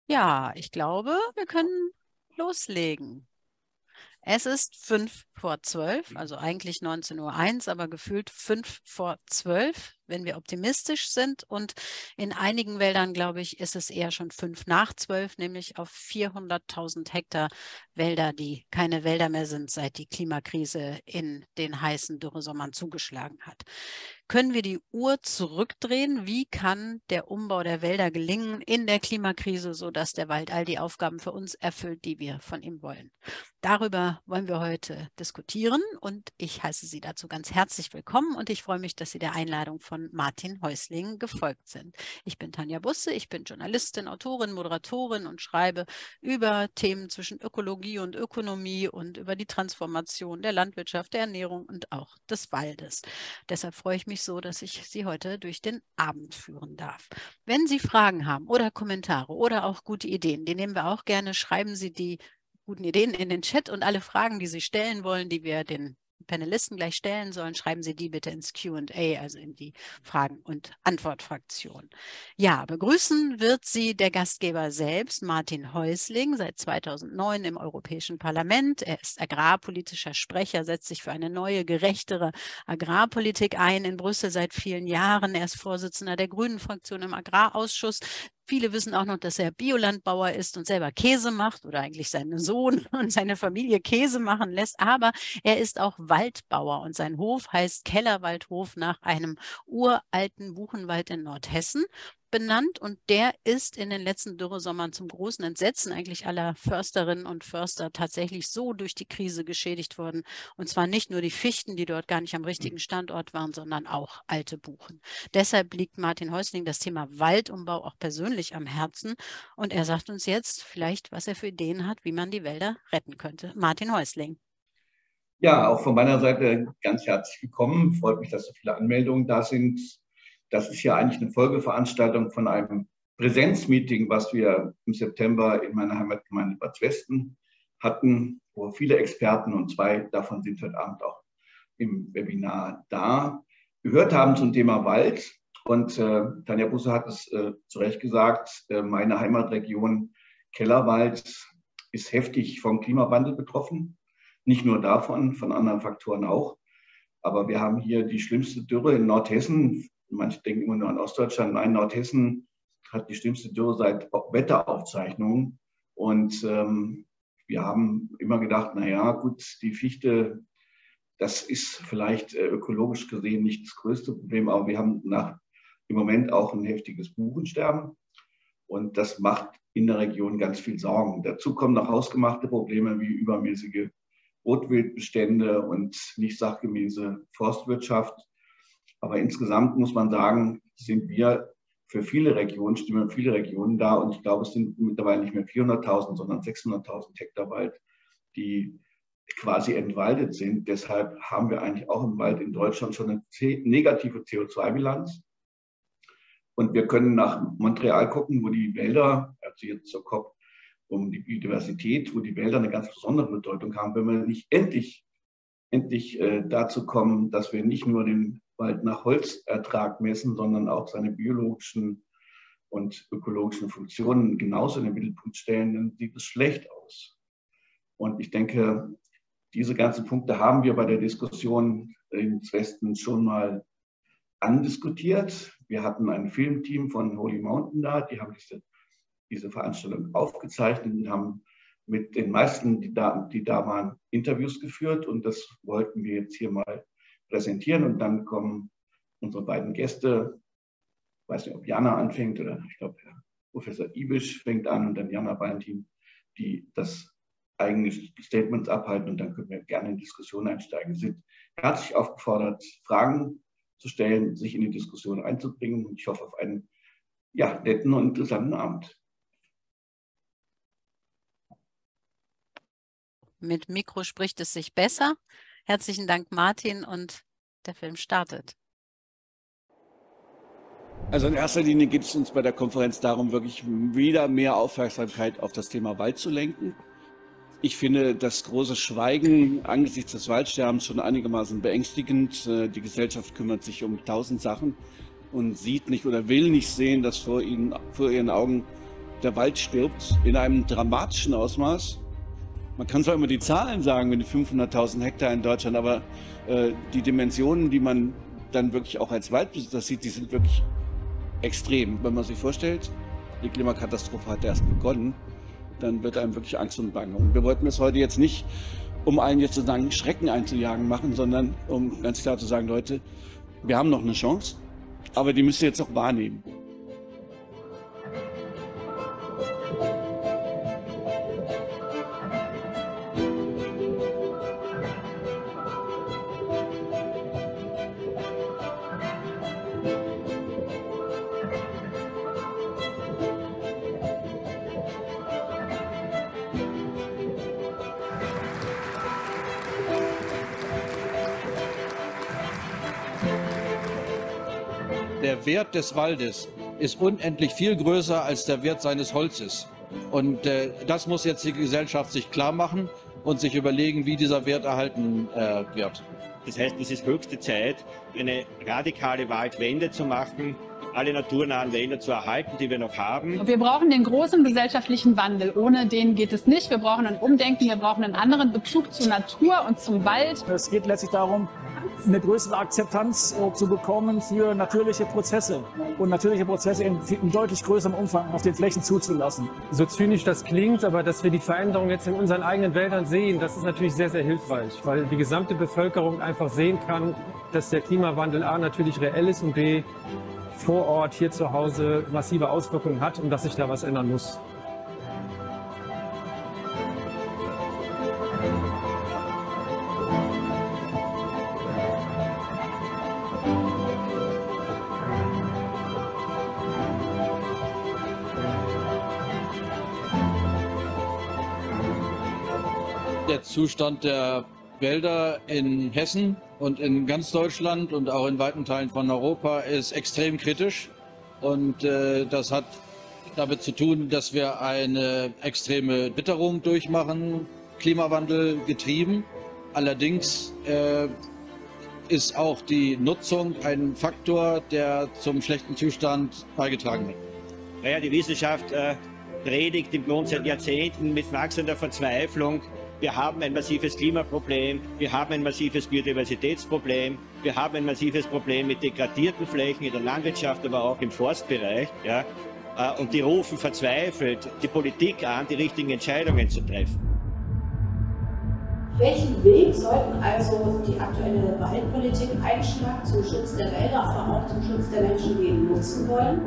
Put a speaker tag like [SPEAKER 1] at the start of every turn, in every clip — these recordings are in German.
[SPEAKER 1] Ja, ich glaube, wir können loslegen. Es ist 5 vor 12, also eigentlich 19:01 Uhr, aber gefühlt 5 vor 12, wenn wir optimistisch sind. Und in einigen Wäldern, glaube ich, ist es eher schon 5 nach 12, nämlich auf 400.000 Hektar Wälder, die keine Wälder mehr sind, seit die Klimakrise in den heißen Dürresommern zugeschlagen hat. Können wir die Uhr zurückdrehen? Wie kann der Umbau der Wälder gelingen in der Klimakrise, sodass der Wald all die Aufgaben für uns erfüllt, die wir von ihm wollen? Darüber wollen wir heute diskutieren und ich heiße Sie dazu ganz herzlich willkommen und ich freue mich, dass Sie der Einladung von Martin Häusling gefolgt sind. Ich bin Tanja Busse, ich bin Journalistin, Autorin, Moderatorin und schreibe über Themen zwischen Ökologie und Ökonomie und über die Transformation der Landwirtschaft, der Ernährung und auch des Waldes. Deshalb freue ich mich so, dass ich Sie heute durch den Abend führen darf. Wenn Sie Fragen haben oder Kommentare oder auch gute Ideen, die nehmen wir auch gerne, schreiben Sie die guten Ideen in den Chat und alle Fragen, die Sie stellen wollen, die wir den Panelisten gleich stellen sollen, schreiben Sie die bitte ins Q&A, also in die Fragen- und Antwortfraktion. Ja, begrüßen wird Sie der Gastgeber selbst, Martin Häusling, seit 2009 im Europäischen Parlament. Er ist agrarpolitischer Sprecher, setzt sich für eine neue, gerechtere Agrarpolitik ein in Brüssel seit vielen Jahren. Er ist Vorsitzender der Grünen-Fraktion im Agrarausschuss. Viele wissen auch noch, dass er Biolandbauer ist und selber Käse macht oder eigentlich seinen Sohn und seine Familie Käse machen lässt. Aber er ist auch Waldbauer und sein Hof heißt Kellerwaldhof nach einem uralten Buchenwald in Nordhessen benannt und der ist in den letzten Dürresommern zum großen Entsetzen eigentlich aller Försterinnen und Förster tatsächlich so durch die Krise geschädigt worden. Und zwar nicht nur die Fichten, die dort gar nicht am richtigen Standort waren, sondern auch alte Buchen. Deshalb liegt Martin Häusling das Thema Waldumbau auch persönlich am Herzen. Und er sagt uns jetzt vielleicht, was er für Ideen hat, wie man die Wälder retten könnte. Martin Häusling.
[SPEAKER 2] Ja, auch von meiner Seite ganz herzlich willkommen. Freut mich, dass so viele Anmeldungen da sind. Das ist ja eigentlich eine Folgeveranstaltung von einem Präsenzmeeting, was wir im September in meiner Heimatgemeinde Bad Westen hatten, wo viele Experten und zwei davon sind heute Abend auch im Webinar da, gehört haben zum Thema Wald. Und Tanja Busse hat es zu Recht gesagt, meine Heimatregion Kellerwald ist heftig vom Klimawandel betroffen. Nicht nur davon, von anderen Faktoren auch. Aber wir haben hier die schlimmste Dürre in Nordhessen. Manche denken immer nur an Ostdeutschland. Nein, Nordhessen hat die schlimmste Dürre seit Wetteraufzeichnungen. Und wir haben immer gedacht, naja, gut, die Fichte, das ist vielleicht ökologisch gesehen nicht das größte Problem, aber wir haben im Moment auch ein heftiges Buchensterben. Und das macht in der Region ganz viel Sorgen. Dazu kommen noch hausgemachte Probleme wie übermäßige Rotwildbestände und nicht sachgemäße Forstwirtschaft. Aber insgesamt muss man sagen, sind wir für viele Regionen, stimmen viele Regionen da. Und ich glaube, es sind mittlerweile nicht mehr 400.000, sondern 600.000 Hektar Wald, die quasi entwaldet sind. Deshalb haben wir eigentlich auch im Wald in Deutschland schon eine negative CO2-Bilanz. Und wir können nach Montreal gucken, wo die Wälder, also jetzt zur COP um die Biodiversität, wo die Wälder eine ganz besondere Bedeutung haben, wenn wir nicht endlich dazu kommen, dass wir nicht nur den Wald nach Holzertrag messen, sondern auch seine biologischen und ökologischen Funktionen genauso in den Mittelpunkt stellen, dann sieht es schlecht aus. Und ich denke, diese ganzen Punkte haben wir bei der Diskussion im Westen schon mal andiskutiert. Wir hatten ein Filmteam von Holy Mountain da, die haben diese Veranstaltung aufgezeichnet und haben mit den meisten, die da waren, Interviews geführt. Und das wollten wir jetzt hier mal präsentieren. Und dann kommen unsere beiden Gäste, ich weiß nicht, ob Jana anfängt oder ich glaube, Herr Professor Ibisch fängt an und dann Jana Valentin, die das eigene Statements abhalten. Und dann können wir gerne in Diskussion einsteigen. Sie sind herzlich aufgefordert, Fragen zu stellen, sich in die Diskussion einzubringen. Und ich hoffe auf einen netten und interessanten Abend.
[SPEAKER 1] Mit Mikro spricht es sich besser. Herzlichen Dank, Martin, und der Film startet.
[SPEAKER 3] Also in erster Linie geht es uns bei der Konferenz darum, wirklich wieder mehr Aufmerksamkeit auf das Thema Wald zu lenken. Ich finde das große Schweigen angesichts des Waldsterbens schon einigermaßen beängstigend. Die Gesellschaft kümmert sich um 1000 Sachen und sieht nicht oder will nicht sehen, dass vor ihren Augen der Wald stirbt in einem dramatischen Ausmaß. Man kann zwar immer die Zahlen sagen, mit 500.000 Hektar in Deutschland, aber die Dimensionen, die man dann wirklich auch als Waldbesitzer sieht, die sind wirklich extrem. Wenn man sich vorstellt, die Klimakatastrophe hat erst begonnen, dann wird einem wirklich Angst und Bange. Und wir wollten das heute jetzt nicht, um allen jetzt sozusagen Schrecken einzujagen machen, sondern um ganz klar zu sagen, Leute, wir haben noch eine Chance, aber die müsst ihr jetzt auch wahrnehmen.
[SPEAKER 4] Der Wert des Waldes ist unendlich viel größer als der Wert seines Holzes. Und das muss jetzt die Gesellschaft sich klar machen und sich überlegen, wie dieser Wert erhalten wird.
[SPEAKER 5] Das heißt, es ist höchste Zeit, eine radikale Waldwende zu machen, alle naturnahen Wälder zu erhalten, die wir noch haben.
[SPEAKER 6] Wir brauchen den großen gesellschaftlichen Wandel. Ohne den geht es nicht. Wir brauchen ein Umdenken, wir brauchen einen anderen Bezug zur Natur und zum Wald.
[SPEAKER 7] Es geht letztlich darum, eine größere Akzeptanz zu bekommen für natürliche Prozesse und natürliche Prozesse in deutlich größerem Umfang auf den Flächen zuzulassen.
[SPEAKER 8] So zynisch das klingt, aber dass wir die Veränderung jetzt in unseren eigenen Wäldern sehen, das ist natürlich sehr, sehr hilfreich, weil die gesamte Bevölkerung einfach sehen kann, dass der Klimawandel A natürlich reell ist und B vor Ort hier zu Hause massive Auswirkungen hat und dass sich da was ändern muss.
[SPEAKER 4] Der Zustand der Wälder in Hessen und in ganz Deutschland und auch in weiten Teilen von Europa ist extrem kritisch. Und das hat damit zu tun, dass wir eine extreme Witterung durchmachen, Klimawandel getrieben. Allerdings ist auch die Nutzung ein Faktor, der zum schlechten Zustand beigetragen hat.
[SPEAKER 5] Naja, die Wissenschaft predigt im Grunde seit Jahrzehnten mit wachsender Verzweiflung. Wir haben ein massives Klimaproblem, wir haben ein massives Biodiversitätsproblem, wir haben ein massives Problem mit degradierten Flächen in der Landwirtschaft, aber auch im Forstbereich. Ja? Und die rufen verzweifelt die Politik an, die richtigen Entscheidungen zu treffen.
[SPEAKER 9] Welchen Weg sollten also die aktuelle Waldpolitik einschlagen zum Schutz der Wälder, aber auch zum Schutz der Menschen, die ihn nutzen wollen?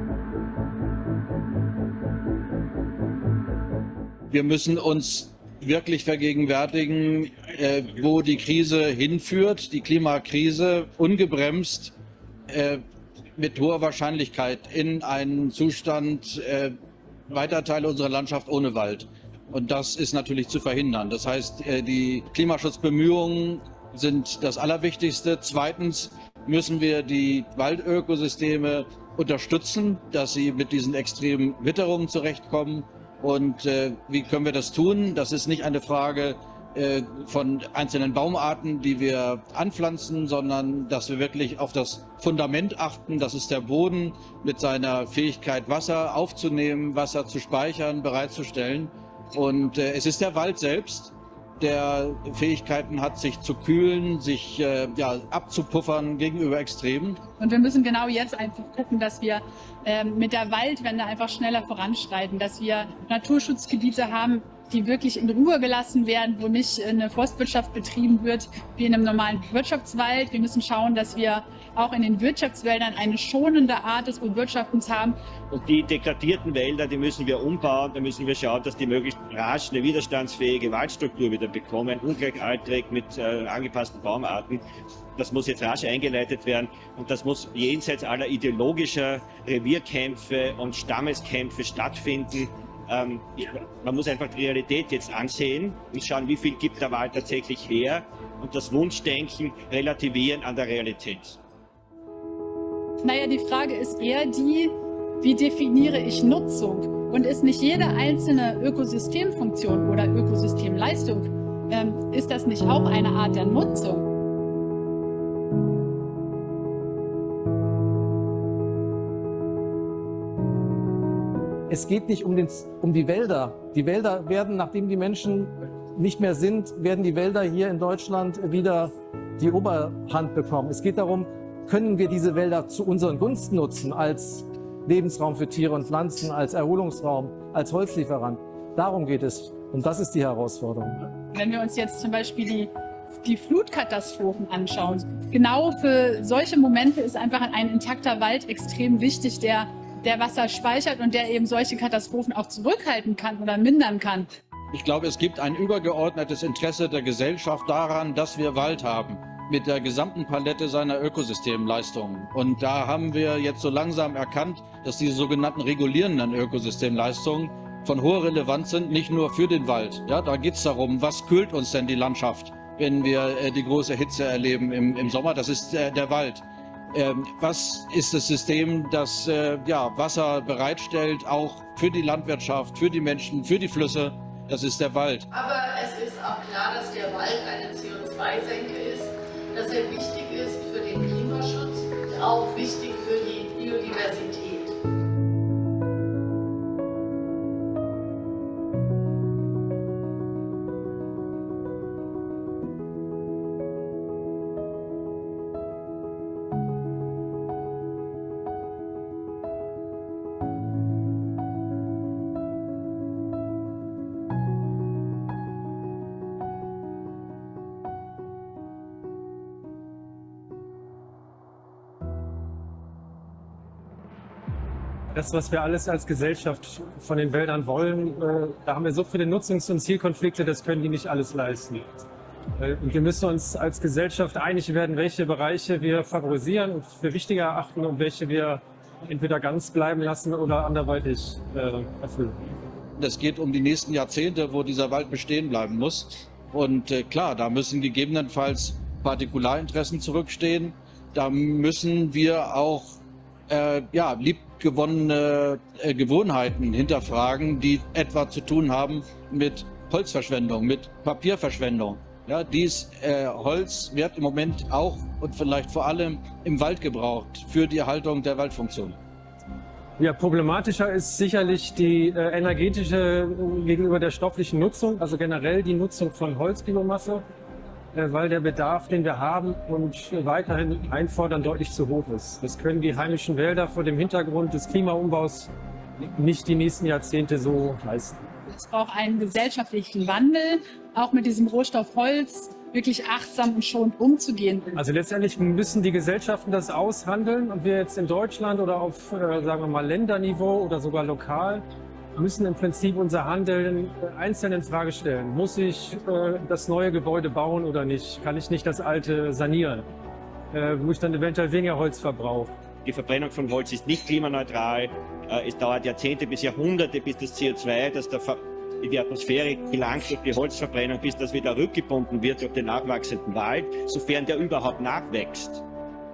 [SPEAKER 4] Wir müssen uns wirklich vergegenwärtigen, wo die Krise hinführt, die Klimakrise ungebremst mit hoher Wahrscheinlichkeit in einen Zustand weiter Teile unserer Landschaft ohne Wald. Und das ist natürlich zu verhindern. Das heißt, die Klimaschutzbemühungen sind das Allerwichtigste. Zweitens müssen wir die Waldökosysteme unterstützen, dass sie mit diesen extremen Witterungen zurechtkommen. Und wie können wir das tun? Das ist nicht eine Frage von einzelnen Baumarten, die wir anpflanzen, sondern dass wir wirklich auf das Fundament achten. Das ist der Boden mit seiner Fähigkeit, Wasser aufzunehmen, Wasser zu speichern, bereitzustellen. Und es ist der Wald selbst, der Fähigkeiten hat, sich zu kühlen, sich abzupuffern gegenüber Extremen.
[SPEAKER 6] Und wir müssen genau jetzt einfach gucken, dass wir mit der Waldwende einfach schneller voranschreiten, dass wir Naturschutzgebiete haben, die wirklich in Ruhe gelassen werden, wo nicht eine Forstwirtschaft betrieben wird wie in einem normalen Wirtschaftswald. Wir müssen schauen, dass wir auch in den Wirtschaftswäldern eine schonende Art des Bewirtschaftens haben.
[SPEAKER 5] Und die degradierten Wälder, die müssen wir umbauen. Da müssen wir schauen, dass die möglichst rasch eine widerstandsfähige Waldstruktur wieder bekommen, ungleichaltrig mit angepassten Baumarten. Das muss jetzt rasch eingeleitet werden und das muss jenseits aller ideologischer Revierkämpfe und Stammeskämpfe stattfinden. Man muss einfach die Realität jetzt ansehen und schauen, wie viel gibt der Wald tatsächlich her und das Wunschdenken relativieren an der Realität.
[SPEAKER 6] Naja, die Frage ist eher die, wie definiere ich Nutzung? Und ist nicht jede einzelne Ökosystemfunktion oder Ökosystemleistung, ist das nicht auch eine Art der Nutzung?
[SPEAKER 10] Es geht nicht um die Wälder. Die Wälder werden, nachdem die Menschen nicht mehr sind, werden die Wälder hier in Deutschland wieder die Oberhand bekommen. Es geht darum, können wir diese Wälder zu unseren Gunsten nutzen als Lebensraum für Tiere und Pflanzen, als Erholungsraum, als Holzlieferant. Darum geht es. Und das ist die Herausforderung.
[SPEAKER 6] Wenn wir uns jetzt zum Beispiel die Flutkatastrophen anschauen, genau für solche Momente ist einfach ein intakter Wald extrem wichtig, der Wasser speichert und der eben solche Katastrophen auch zurückhalten kann oder mindern kann.
[SPEAKER 4] Ich glaube, es gibt ein übergeordnetes Interesse der Gesellschaft daran, dass wir Wald haben, mit der gesamten Palette seiner Ökosystemleistungen. Und da haben wir jetzt so langsam erkannt, dass diese sogenannten regulierenden Ökosystemleistungen von hoher Relevanz sind, nicht nur für den Wald. Ja, da geht es darum, was kühlt uns denn die Landschaft, wenn wir die große Hitze erleben im Sommer? Das ist der Wald. Was ist das System, das Wasser bereitstellt, auch für die Landwirtschaft, für die Menschen, für die Flüsse? Das ist der Wald.
[SPEAKER 11] Aber es ist auch klar, dass der Wald eine CO2-Senke ist, dass er wichtig ist für den Klimaschutz und auch wichtig für die Biodiversität.
[SPEAKER 8] Das, was wir alles als Gesellschaft von den Wäldern wollen, da haben wir so viele Nutzungs- und Zielkonflikte, das können die nicht alles leisten. Und wir müssen uns als Gesellschaft einig werden, welche Bereiche wir favorisieren und für wichtiger erachten und welche wir entweder ganz bleiben lassen oder anderweitig erfüllen.
[SPEAKER 4] Es geht um die nächsten Jahrzehnte, wo dieser Wald bestehen bleiben muss. Und klar, da müssen gegebenenfalls Partikularinteressen zurückstehen. Da müssen wir auch liebgewonnene Gewohnheiten hinterfragen, die etwa zu tun haben mit Holzverschwendung, mit Papierverschwendung. Ja, Holz wird im Moment auch und vielleicht vor allem im Wald gebraucht für die Erhaltung der Waldfunktion.
[SPEAKER 8] Ja, problematischer ist sicherlich die energetische gegenüber der stofflichen Nutzung, also generell die Nutzung von Holzbiomasse, weil der Bedarf, den wir haben und weiterhin einfordern, deutlich zu hoch ist. Das können die heimischen Wälder vor dem Hintergrund des Klimaumbau's nicht die nächsten Jahrzehnte so leisten.
[SPEAKER 6] Es braucht einen gesellschaftlichen Wandel, auch mit diesem Rohstoff Holz wirklich achtsam und schonend umzugehen.
[SPEAKER 8] Also letztendlich müssen die Gesellschaften das aushandeln und wir jetzt in Deutschland oder auf, sagen wir mal, Länderniveau oder sogar lokal müssen im Prinzip unser Handeln einzeln in Frage stellen. Muss ich das neue Gebäude bauen oder nicht? Kann ich nicht das alte sanieren? Wo ich dann eventuell weniger Holz verbrauche?
[SPEAKER 5] Die Verbrennung von Holz ist nicht klimaneutral. Es dauert Jahrzehnte bis Jahrhunderte, bis das CO2, das in die Atmosphäre gelangt durch die Holzverbrennung, bis das wieder rückgebunden wird durch den nachwachsenden Wald, sofern der überhaupt nachwächst.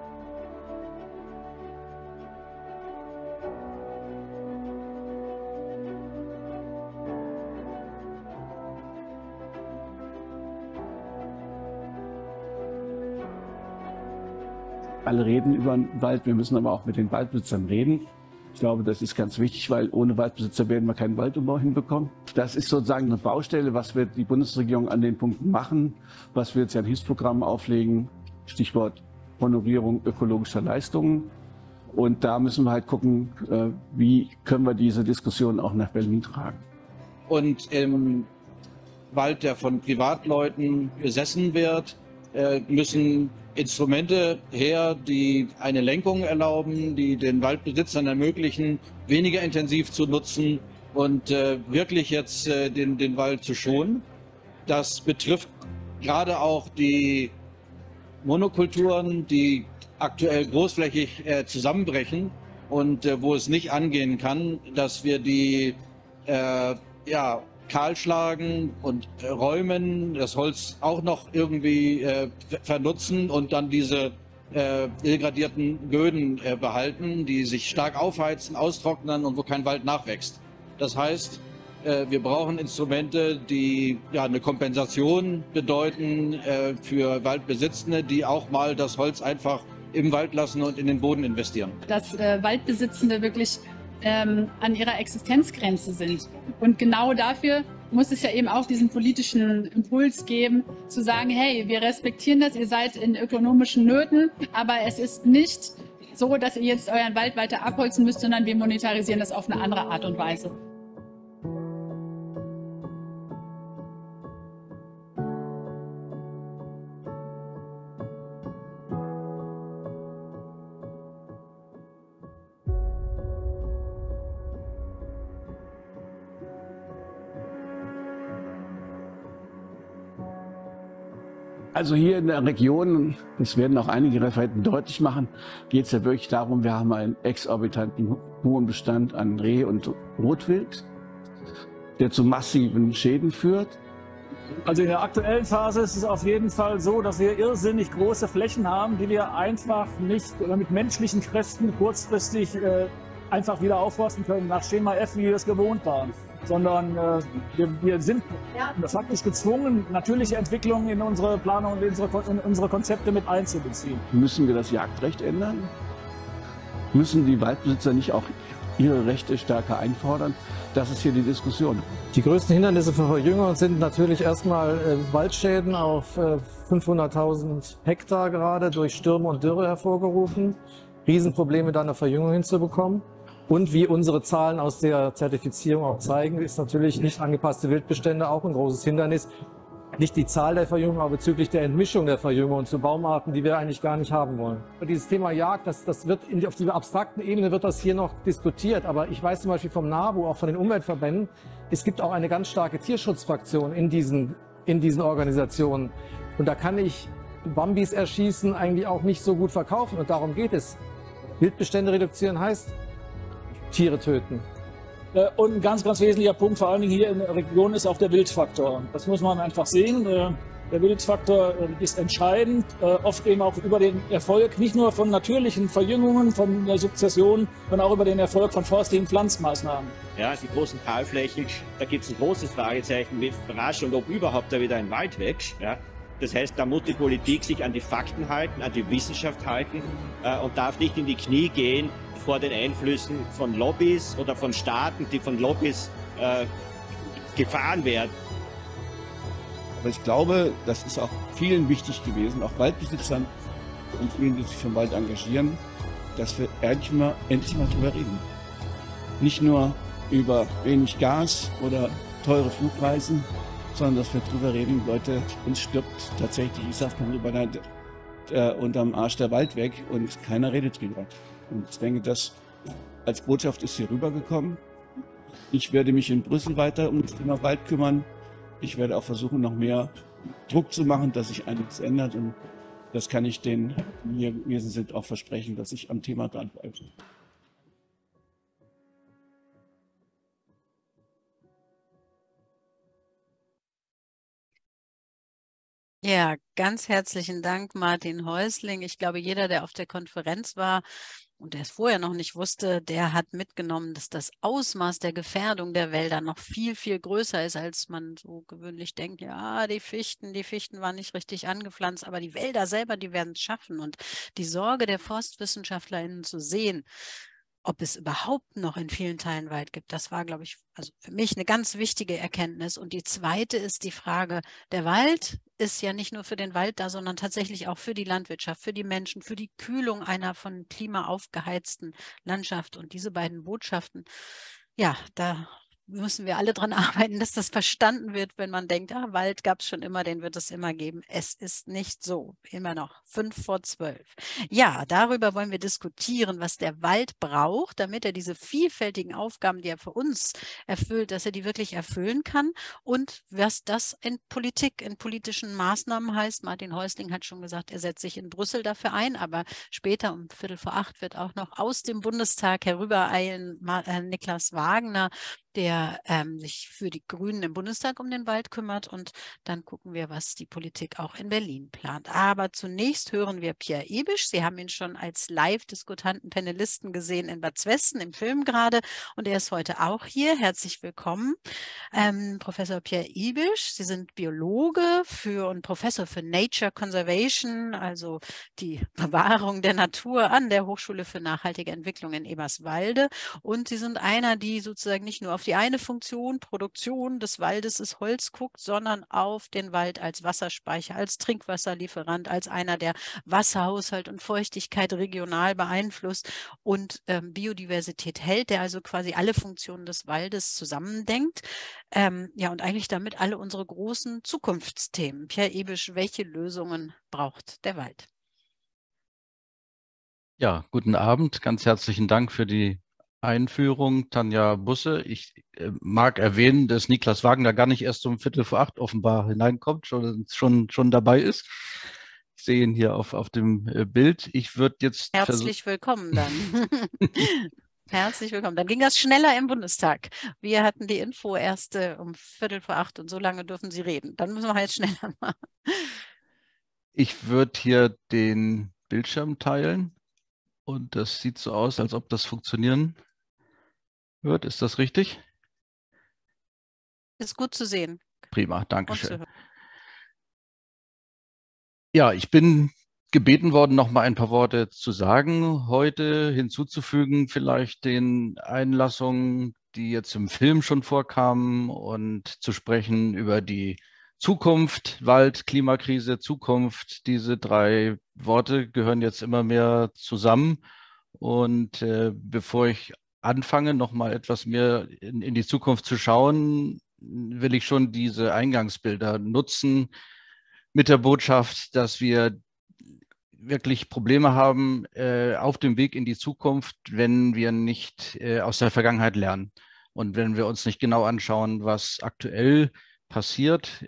[SPEAKER 3] Alle reden über den Wald, wir müssen aber auch mit den Waldbesitzern reden. Ich glaube, das ist ganz wichtig, weil ohne Waldbesitzer werden wir keinen Waldumbau hinbekommen. Das ist sozusagen eine Baustelle, was wird die Bundesregierung an den Punkten machen, was wir jetzt an Hilfsprogrammen auflegen, Stichwort Honorierung ökologischer Leistungen. Und da müssen wir halt gucken, wie können wir diese Diskussion auch nach Berlin tragen.
[SPEAKER 4] Und im Wald, der von Privatleuten besessen wird, müssen Instrumente her, die eine Lenkung erlauben, die den Waldbesitzern ermöglichen, weniger intensiv zu nutzen und wirklich jetzt den Wald zu schonen. Das betrifft gerade auch die Monokulturen, die aktuell großflächig zusammenbrechen und wo es nicht angehen kann, dass wir die kahlschlagen und räumen, das Holz auch noch irgendwie vernutzen und dann diese degradierten Böden behalten, die sich stark aufheizen, austrocknen und wo kein Wald nachwächst. Das heißt, wir brauchen Instrumente, die eine Kompensation bedeuten für Waldbesitzende, die auch mal das Holz einfach im Wald lassen und in den Boden investieren.
[SPEAKER 6] Dass Waldbesitzende wirklich an ihrer Existenzgrenze sind. Und genau dafür muss es ja eben auch diesen politischen Impuls geben, zu sagen, hey, wir respektieren das, ihr seid in ökonomischen Nöten, aber es ist nicht so, dass ihr jetzt euren Wald weiter abholzen müsst, sondern wir monetarisieren das auf eine andere Art und Weise.
[SPEAKER 3] Also hier in der Region, das werden auch einige Referenten deutlich machen, geht es ja wirklich darum, wir haben einen exorbitanten hohen Bestand an Reh- und Rotwild, der zu massiven Schäden führt.
[SPEAKER 7] Also in der aktuellen Phase ist es auf jeden Fall so, dass wir irrsinnig große Flächen haben, die wir einfach nicht oder mit menschlichen Kräften kurzfristig einfach wieder aufforsten können, nach Schema F, wie wir es gewohnt waren. Sondern wir sind faktisch gezwungen, natürliche Entwicklungen in unsere Planung und in unsere Konzepte mit einzubeziehen.
[SPEAKER 3] Müssen wir das Jagdrecht ändern? Müssen die Waldbesitzer nicht auch ihre Rechte stärker einfordern? Das ist hier die Diskussion.
[SPEAKER 10] Die größten Hindernisse für Verjüngung sind natürlich erstmal Waldschäden auf 500.000 Hektar gerade durch Stürme und Dürre hervorgerufen. Riesenprobleme, da eine Verjüngung hinzubekommen. Und wie unsere Zahlen aus der Zertifizierung auch zeigen, ist natürlich nicht angepasste Wildbestände auch ein großes Hindernis. Nicht die Zahl der Verjüngung, aber bezüglich der Entmischung der Verjüngung zu Baumarten, die wir eigentlich gar nicht haben wollen. Dieses Thema Jagd, das wird auf dieser abstrakten Ebene wird das hier noch diskutiert. Aber ich weiß zum Beispiel vom NABU, auch von den Umweltverbänden, es gibt auch eine ganz starke Tierschutzfraktion in diesen Organisationen. Und da kann ich Bambis erschießen eigentlich auch nicht so gut verkaufen. Und darum geht es. Wildbestände reduzieren heißt Tiere töten.
[SPEAKER 7] Und ein ganz, ganz wesentlicher Punkt, vor allen Dingen hier in der Region, ist auch der Wildfaktor. Das muss man einfach sehen. Der Wildfaktor ist entscheidend, oft eben auch über den Erfolg nicht nur von natürlichen Verjüngungen, von der Sukzession, sondern auch über den Erfolg von forstlichen Pflanzmaßnahmen.
[SPEAKER 5] Ja, die großen Kahlflächen, da gibt es ein großes Fragezeichen, wie rasch und ob überhaupt da wieder ein Wald wächst. Ja. Das heißt, da muss die Politik sich an die Fakten halten, an die Wissenschaft halten und darf nicht in die Knie gehen vor den Einflüssen von Lobbys oder von Staaten, die von Lobbys gefahren werden.
[SPEAKER 3] Aber ich glaube, das ist auch vielen wichtig gewesen, auch Waldbesitzern und vielen, die sich für den Wald engagieren, dass wir endlich mal drüber reden. Nicht nur über wenig Gas oder teure Flugreisen, sondern dass wir drüber reden, Leute, uns stirbt tatsächlich, ich sag mal, unterm Arsch der Wald weg und keiner redet drüber. Und ich denke, das als Botschaft ist hier rübergekommen. Ich werde mich in Brüssel weiter um das Thema Wald kümmern. Ich werde auch versuchen, noch mehr Druck zu machen, dass sich einiges ändert. Und das kann ich denen, die hier gewesen sind, auch versprechen, dass ich am Thema dranbleibe.
[SPEAKER 1] Ja, ganz herzlichen Dank, Martin Häusling. Ich glaube, jeder, der auf der Konferenz war und der es vorher noch nicht wusste, der hat mitgenommen, dass das Ausmaß der Gefährdung der Wälder noch viel, viel größer ist, als man so gewöhnlich denkt. Ja, die Fichten waren nicht richtig angepflanzt, aber die Wälder selber, die werden es schaffen. Und die Sorge der ForstwissenschaftlerInnen zu sehen, ob es überhaupt noch in vielen Teilen Wald gibt, das war, glaube ich, also für mich eine ganz wichtige Erkenntnis. Und die zweite ist die Frage, der Wald ist ja nicht nur für den Wald da, sondern tatsächlich auch für die Landwirtschaft, für die Menschen, für die Kühlung einer von Klima aufgeheizten Landschaft. Und diese beiden Botschaften, ja, da müssen wir alle dran arbeiten, dass das verstanden wird, wenn man denkt, ah, Wald gab es schon immer, den wird es immer geben. Es ist nicht so, immer noch 11:55. Ja, darüber wollen wir diskutieren, was der Wald braucht, damit er diese vielfältigen Aufgaben, die er für uns erfüllt, dass er die wirklich erfüllen kann und was das in Politik, in politischen Maßnahmen heißt. Martin Häusling hat schon gesagt, er setzt sich in Brüssel dafür ein, aber später um 7:45 wird auch noch aus dem Bundestag herübereilen Niklas Wagner der sich für die Grünen im Bundestag um den Wald kümmert. Und dann gucken wir, was die Politik auch in Berlin plant. Aber zunächst hören wir Pierre Ibisch. Sie haben ihn schon als Live-Diskutanten, Panelisten gesehen in Bad Zwesten im Film gerade. Und er ist heute auch hier. Herzlich willkommen. Professor Pierre Ibisch, Sie sind Biologe und Professor für Nature Conservation, also die Bewahrung der Natur an der Hochschule für nachhaltige Entwicklung in Eberswalde. Und Sie sind einer, die sozusagen nicht nur auf die eine Funktion, Produktion des Waldes ist Holz guckt, sondern auf den Wald als Wasserspeicher, als Trinkwasserlieferant, als einer, der Wasserhaushalt und Feuchtigkeit regional beeinflusst und Biodiversität hält, der also quasi alle Funktionen des Waldes zusammendenkt. Ja, und eigentlich damit alle unsere großen Zukunftsthemen. Pierre Ibisch, welche Lösungen braucht der Wald?
[SPEAKER 12] Ja, guten Abend. Ganz herzlichen Dank für die Einführung, Tanja Busse. Ich mag erwähnen, dass Niklas Wagner gar nicht erst um 7:45 offenbar hineinkommt, schon dabei ist. Ich sehe ihn hier auf dem Bild. Ich würde jetzt
[SPEAKER 1] herzlich willkommen dann. Herzlich willkommen. Dann ging das schneller im Bundestag. Wir hatten die Info erst um 7:45 und so lange dürfen Sie reden. Dann müssen wir jetzt schneller machen.
[SPEAKER 12] Ich würde hier den Bildschirm teilen und das sieht so aus, als ob das funktionieren wird. Ist das richtig?
[SPEAKER 1] Ist gut zu sehen.
[SPEAKER 12] Prima, danke schön. Ja, ich bin gebeten worden, noch mal ein paar Worte zu sagen, heute hinzuzufügen, vielleicht den Einlassungen, die jetzt im Film schon vorkamen, und zu sprechen über die Zukunft, Wald, Klimakrise, Zukunft. Diese drei Worte gehören jetzt immer mehr zusammen. Und bevor ich anfange, noch mal etwas mehr in die Zukunft zu schauen, will ich schon diese Eingangsbilder nutzen mit der Botschaft, dass wir wirklich Probleme haben auf dem Weg in die Zukunft, wenn wir nicht aus der Vergangenheit lernen und wenn wir uns nicht genau anschauen, was aktuell passiert.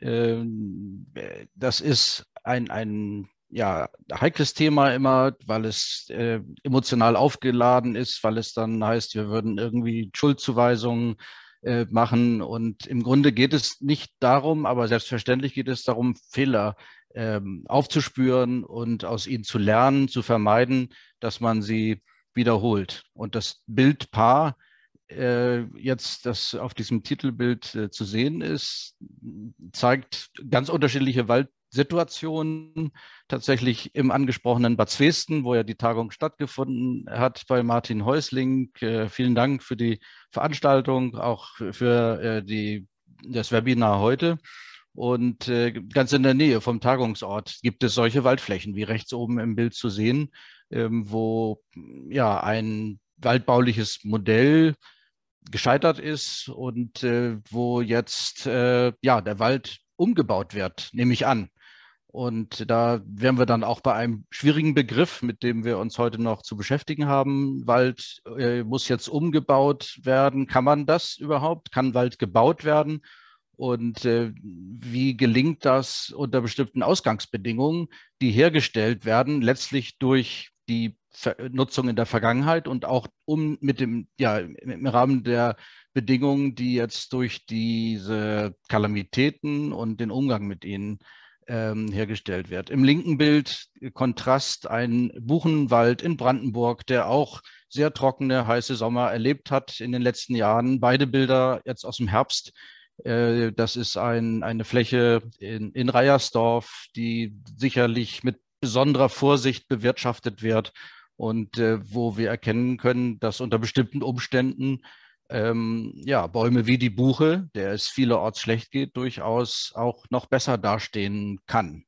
[SPEAKER 12] Das ist ein heikles Thema immer, weil es emotional aufgeladen ist, weil es dann heißt, wir würden irgendwie Schuldzuweisungen machen. Und im Grunde geht es nicht darum, aber selbstverständlich geht es darum, Fehler aufzuspüren und aus ihnen zu lernen, zu vermeiden, dass man sie wiederholt. Und das Bildpaar jetzt, das auf diesem Titelbild zu sehen ist, zeigt ganz unterschiedliche Waldsituationen. Tatsächlich im angesprochenen Bad Zwesten, wo ja die Tagung stattgefunden hat, bei Martin Häusling. Vielen Dank für die Veranstaltung, auch für das Webinar heute. Und ganz in der Nähe vom Tagungsort gibt es solche Waldflächen, wie rechts oben im Bild zu sehen, wo ja ein waldbauliches Modell gescheitert ist und wo jetzt der Wald umgebaut wird, nehme ich an. Und da wären wir dann auch bei einem schwierigen Begriff, mit dem wir uns heute noch zu beschäftigen haben. Wald muss jetzt umgebaut werden. Kann man das überhaupt? Kann Wald gebaut werden? Und wie gelingt das unter bestimmten Ausgangsbedingungen, die hergestellt werden, letztlich durch die Nutzung in der Vergangenheit und auch im Rahmen der Bedingungen, die jetzt durch diese Kalamitäten und den Umgang mit ihnen hergestellt wird. Im linken Bild Kontrast, ein Buchenwald in Brandenburg, der auch sehr trockene, heiße Sommer erlebt hat in den letzten Jahren. Beide Bilder jetzt aus dem Herbst. Das ist eine Fläche in Reiersdorf, die sicherlich mit besonderer Vorsicht bewirtschaftet wird und wo wir erkennen können, dass unter bestimmten Umständen Bäume wie die Buche, der es vielerorts schlecht geht, durchaus auch noch besser dastehen kann.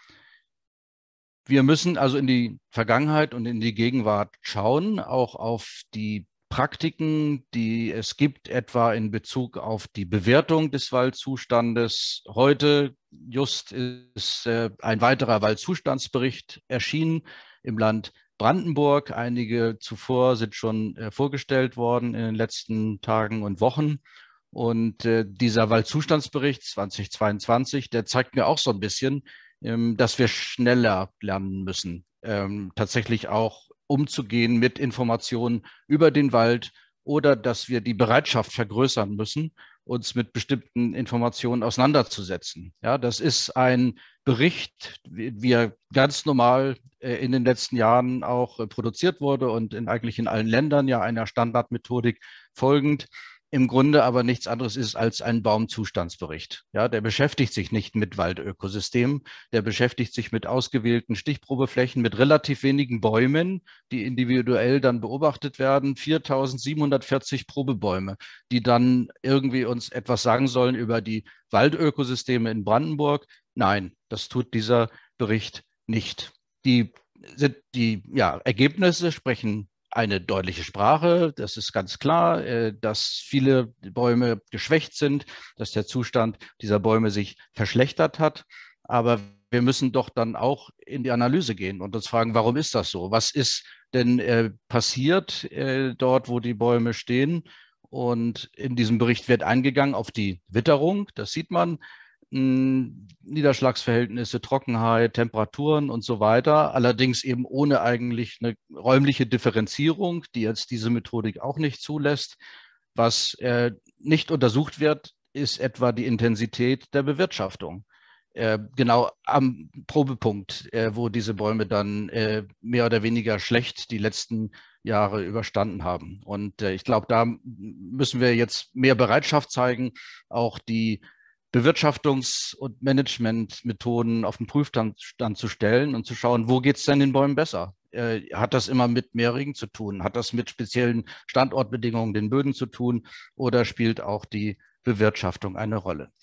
[SPEAKER 12] Wir müssen also in die Vergangenheit und in die Gegenwart schauen, auch auf die Praktiken, die es gibt, etwa in Bezug auf die Bewertung des Waldzustandes. Heute just ist ein weiterer Waldzustandsbericht erschienen im Land Brandenburg. Einige zuvor sind schon vorgestellt worden in den letzten Tagen und Wochen. Und dieser Waldzustandsbericht 2022, der zeigt mir auch so ein bisschen, dass wir schneller lernen müssen, tatsächlich auch umzugehen mit Informationen über den Wald oder dass wir die Bereitschaft vergrößern müssen, uns mit bestimmten Informationen auseinanderzusetzen. Ja, das ist ein Bericht, wie er ganz normal in den letzten Jahren auch produziert wurde und eigentlich in allen Ländern ja einer Standardmethodik folgend. Im Grunde aber nichts anderes ist als ein Baumzustandsbericht. Ja, der beschäftigt sich nicht mit Waldökosystemen, der beschäftigt sich mit ausgewählten Stichprobeflächen, mit relativ wenigen Bäumen, die individuell dann beobachtet werden. 4.740 Probebäume, die dann irgendwie uns etwas sagen sollen über die Waldökosysteme in Brandenburg. Nein, das tut dieser Bericht nicht. Die Ergebnisse sprechen eine deutliche Sprache. Das ist ganz klar, dass viele Bäume geschwächt sind, dass der Zustand dieser Bäume sich verschlechtert hat. Aber wir müssen doch dann auch in die Analyse gehen und uns fragen, warum ist das so? Was ist denn passiert dort, wo die Bäume stehen? Und in diesem Bericht wird eingegangen auf die Witterung, das sieht man. Niederschlagsverhältnisse, Trockenheit, Temperaturen und so weiter, allerdings eben ohne eigentlich eine räumliche Differenzierung, die jetzt diese Methodik auch nicht zulässt. Was nicht untersucht wird, ist etwa die Intensität der Bewirtschaftung. Genau am Probepunkt, wo diese Bäume dann mehr oder weniger schlecht die letzten Jahre überstanden haben. Und ich glaube, da müssen wir jetzt mehr Bereitschaft zeigen, auch die Bewirtschaftungs- und Managementmethoden auf den Prüfstand zu stellen und zu schauen, wo geht es denn den Bäumen besser? Hat das immer mit mehr Regen zu tun? Hat das mit speziellen Standortbedingungen, den Böden zu tun? Oder spielt auch die Bewirtschaftung eine Rolle?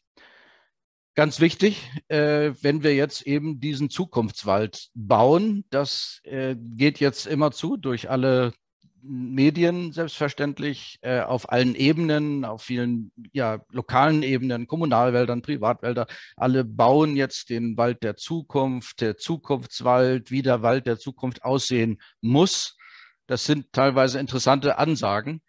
[SPEAKER 12] Ganz wichtig, wenn wir jetzt eben diesen Zukunftswald bauen, das geht jetzt immer zu durch alle Medien selbstverständlich, auf allen Ebenen, auf vielen lokalen Ebenen, Kommunalwäldern, Privatwälder. Alle bauen jetzt den Wald der Zukunft, der Zukunftswald, wie der Wald der Zukunft aussehen muss. Das sind teilweise interessante Ansagen,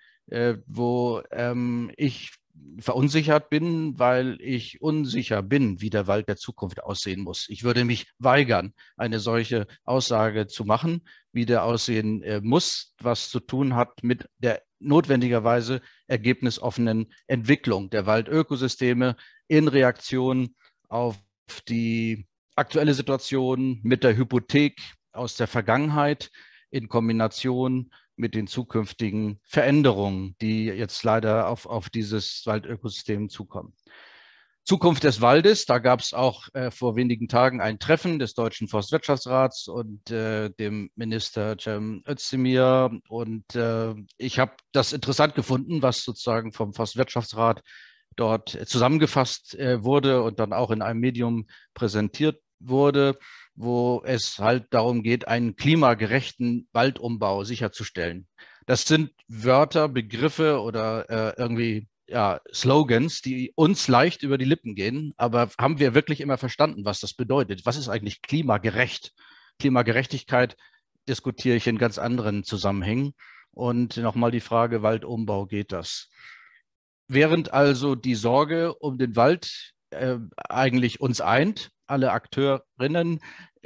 [SPEAKER 12] wo ich verunsichert bin, weil ich unsicher bin, wie der Wald der Zukunft aussehen muss. Ich würde mich weigern, eine solche Aussage zu machen, wie der aussehen muss, was zu tun hat mit der notwendigerweise ergebnisoffenen Entwicklung der Waldökosysteme in Reaktion auf die aktuelle Situation mit der Hypothek aus der Vergangenheit in Kombination mit den zukünftigen Veränderungen, die jetzt leider auf dieses Waldökosystem zukommen. Zukunft des Waldes, da gab es auch vor wenigen Tagen ein Treffen des Deutschen Forstwirtschaftsrats und dem Minister Cem Özdemir. Und ich habe das interessant gefunden, was sozusagen vom Forstwirtschaftsrat dort zusammengefasst wurde und dann auch in einem Medium präsentiert wurde, wo es halt darum geht, einen klimagerechten Waldumbau sicherzustellen. Das sind Wörter, Begriffe oder irgendwie Slogans, die uns leicht über die Lippen gehen. Aber haben wir wirklich immer verstanden, was das bedeutet? Was ist eigentlich klimagerecht? Klimagerechtigkeit diskutiere ich in ganz anderen Zusammenhängen. Und nochmal die Frage, Waldumbau, geht das? Während also die Sorge um den Wald eigentlich uns eint, alle Akteurinnen,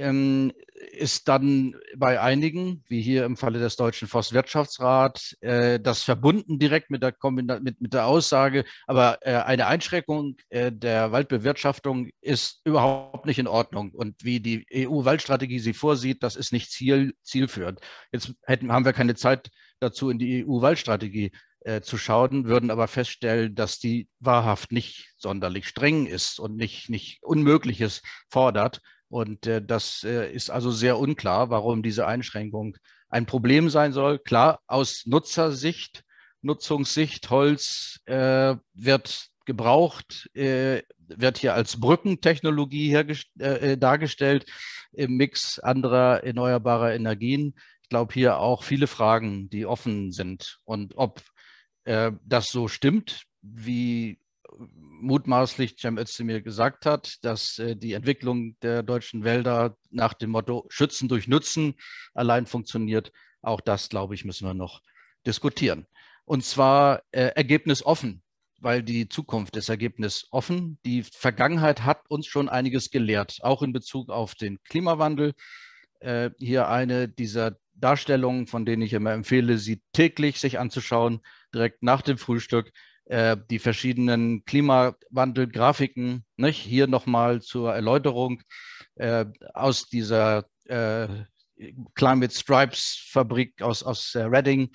[SPEAKER 12] ist dann bei einigen, wie hier im Falle des Deutschen Forstwirtschaftsrats, das verbunden direkt mit der Aussage, aber eine Einschränkung der Waldbewirtschaftung ist überhaupt nicht in Ordnung. Und wie die EU-Waldstrategie sie vorsieht, das ist nicht zielführend. Jetzt haben wir keine Zeit dazu, in die EU-Waldstrategie zu schauen, würden aber feststellen, dass die wahrhaft nicht sonderlich streng ist und nicht Unmögliches fordert. Und das ist also sehr unklar, warum diese Einschränkung ein Problem sein soll. Klar, aus Nutzersicht, Nutzungssicht, Holz wird gebraucht, wird hier als Brückentechnologie dargestellt im Mix anderer erneuerbarer Energien. Ich glaube, hier auch viele Fragen, die offen sind. Und ob das so stimmt, wie mutmaßlich Cem Özdemir gesagt hat, dass die Entwicklung der deutschen Wälder nach dem Motto Schützen durch Nutzen allein funktioniert, auch das, glaube ich, müssen wir noch diskutieren. Und zwar ergebnisoffen, weil die Zukunft ist ergebnisoffen. Die Vergangenheit hat uns schon einiges gelehrt, auch in Bezug auf den Klimawandel. Hier eine dieser Darstellungen, von denen ich immer empfehle, sie täglich sich anzuschauen, direkt nach dem Frühstück. Die verschiedenen Klimawandelgrafiken, nicht? Hier nochmal zur Erläuterung aus dieser Climate Stripes Fabrik aus Reading.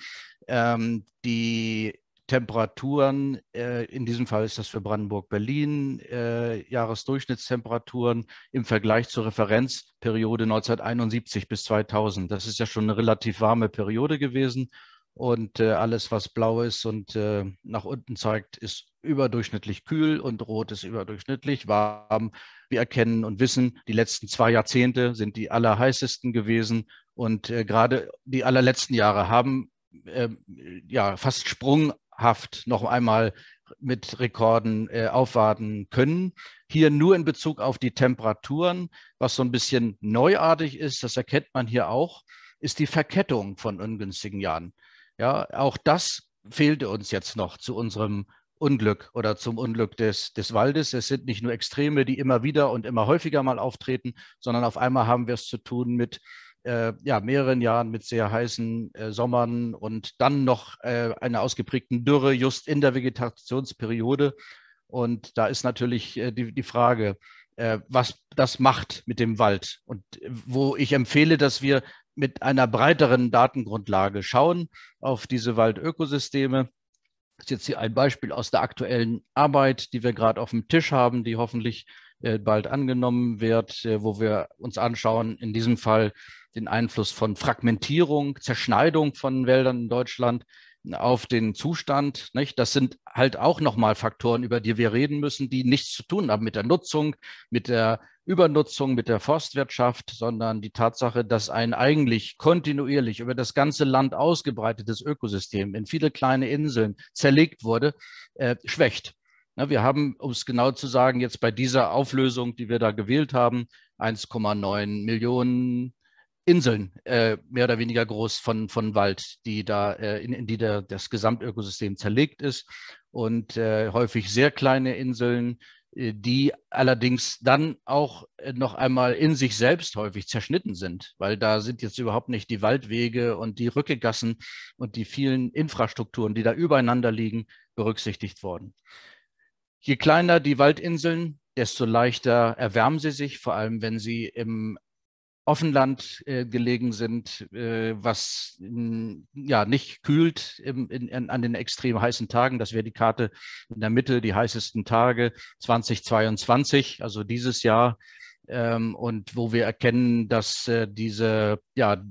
[SPEAKER 12] Die Temperaturen, in diesem Fall ist das für Brandenburg-Berlin, Jahresdurchschnittstemperaturen im Vergleich zur Referenzperiode 1971 bis 2000. Das ist ja schon eine relativ warme Periode gewesen. Und alles, was blau ist und nach unten zeigt, ist überdurchschnittlich kühl und rot ist überdurchschnittlich warm. Wir erkennen und wissen, die letzten 2 Jahrzehnte sind die allerheißesten gewesen. Und gerade die allerletzten Jahre haben ja fast sprunghaft noch einmal mit Rekorden aufwarten können. Hier nur in Bezug auf die Temperaturen, was so ein bisschen neuartig ist, das erkennt man hier auch, ist die Verkettung von ungünstigen Jahren. Ja, auch das fehlte uns jetzt noch zu unserem Unglück oder zum Unglück des Waldes. Es sind nicht nur Extreme, die immer wieder und immer häufiger mal auftreten, sondern auf einmal haben wir es zu tun mit mehreren Jahren mit sehr heißen Sommern und dann noch einer ausgeprägten Dürre just in der Vegetationsperiode. Und da ist natürlich die Frage, was das macht mit dem Wald. Und wo ich empfehle, dass wir mit einer breiteren Datengrundlage schauen auf diese Waldökosysteme. Das ist jetzt hier ein Beispiel aus der aktuellen Arbeit, die wir gerade auf dem Tisch haben, die hoffentlich bald angenommen wird, wo wir uns anschauen, in diesem Fall den Einfluss von Fragmentierung, Zerschneidung von Wäldern in Deutschland auf den Zustand. Nicht? Das sind halt auch nochmal Faktoren, über die wir reden müssen, die nichts zu tun haben mit der Nutzung, mit der Übernutzung, mit der Forstwirtschaft, sondern die Tatsache, dass ein eigentlich kontinuierlich über das ganze Land ausgebreitetes Ökosystem in viele kleine Inseln zerlegt wurde, schwächt. Wir haben, um es genau zu sagen, jetzt bei dieser Auflösung, die wir da gewählt haben, 1,9 Millionen Inseln, mehr oder weniger groß von Wald, die da in die das Gesamtökosystem zerlegt ist und häufig sehr kleine Inseln, die allerdings dann auch noch einmal in sich selbst häufig zerschnitten sind, weil da sind jetzt überhaupt nicht die Waldwege und die Rückegassen und die vielen Infrastrukturen, die da übereinander liegen, berücksichtigt worden. Je kleiner die Waldinseln, desto leichter erwärmen sie sich, vor allem wenn sie im Offenland gelegen sind, was nicht kühlt an den extrem heißen Tagen. Das wäre die Karte in der Mitte, die heißesten Tage 2022, also dieses Jahr. Und wo wir erkennen, dass diese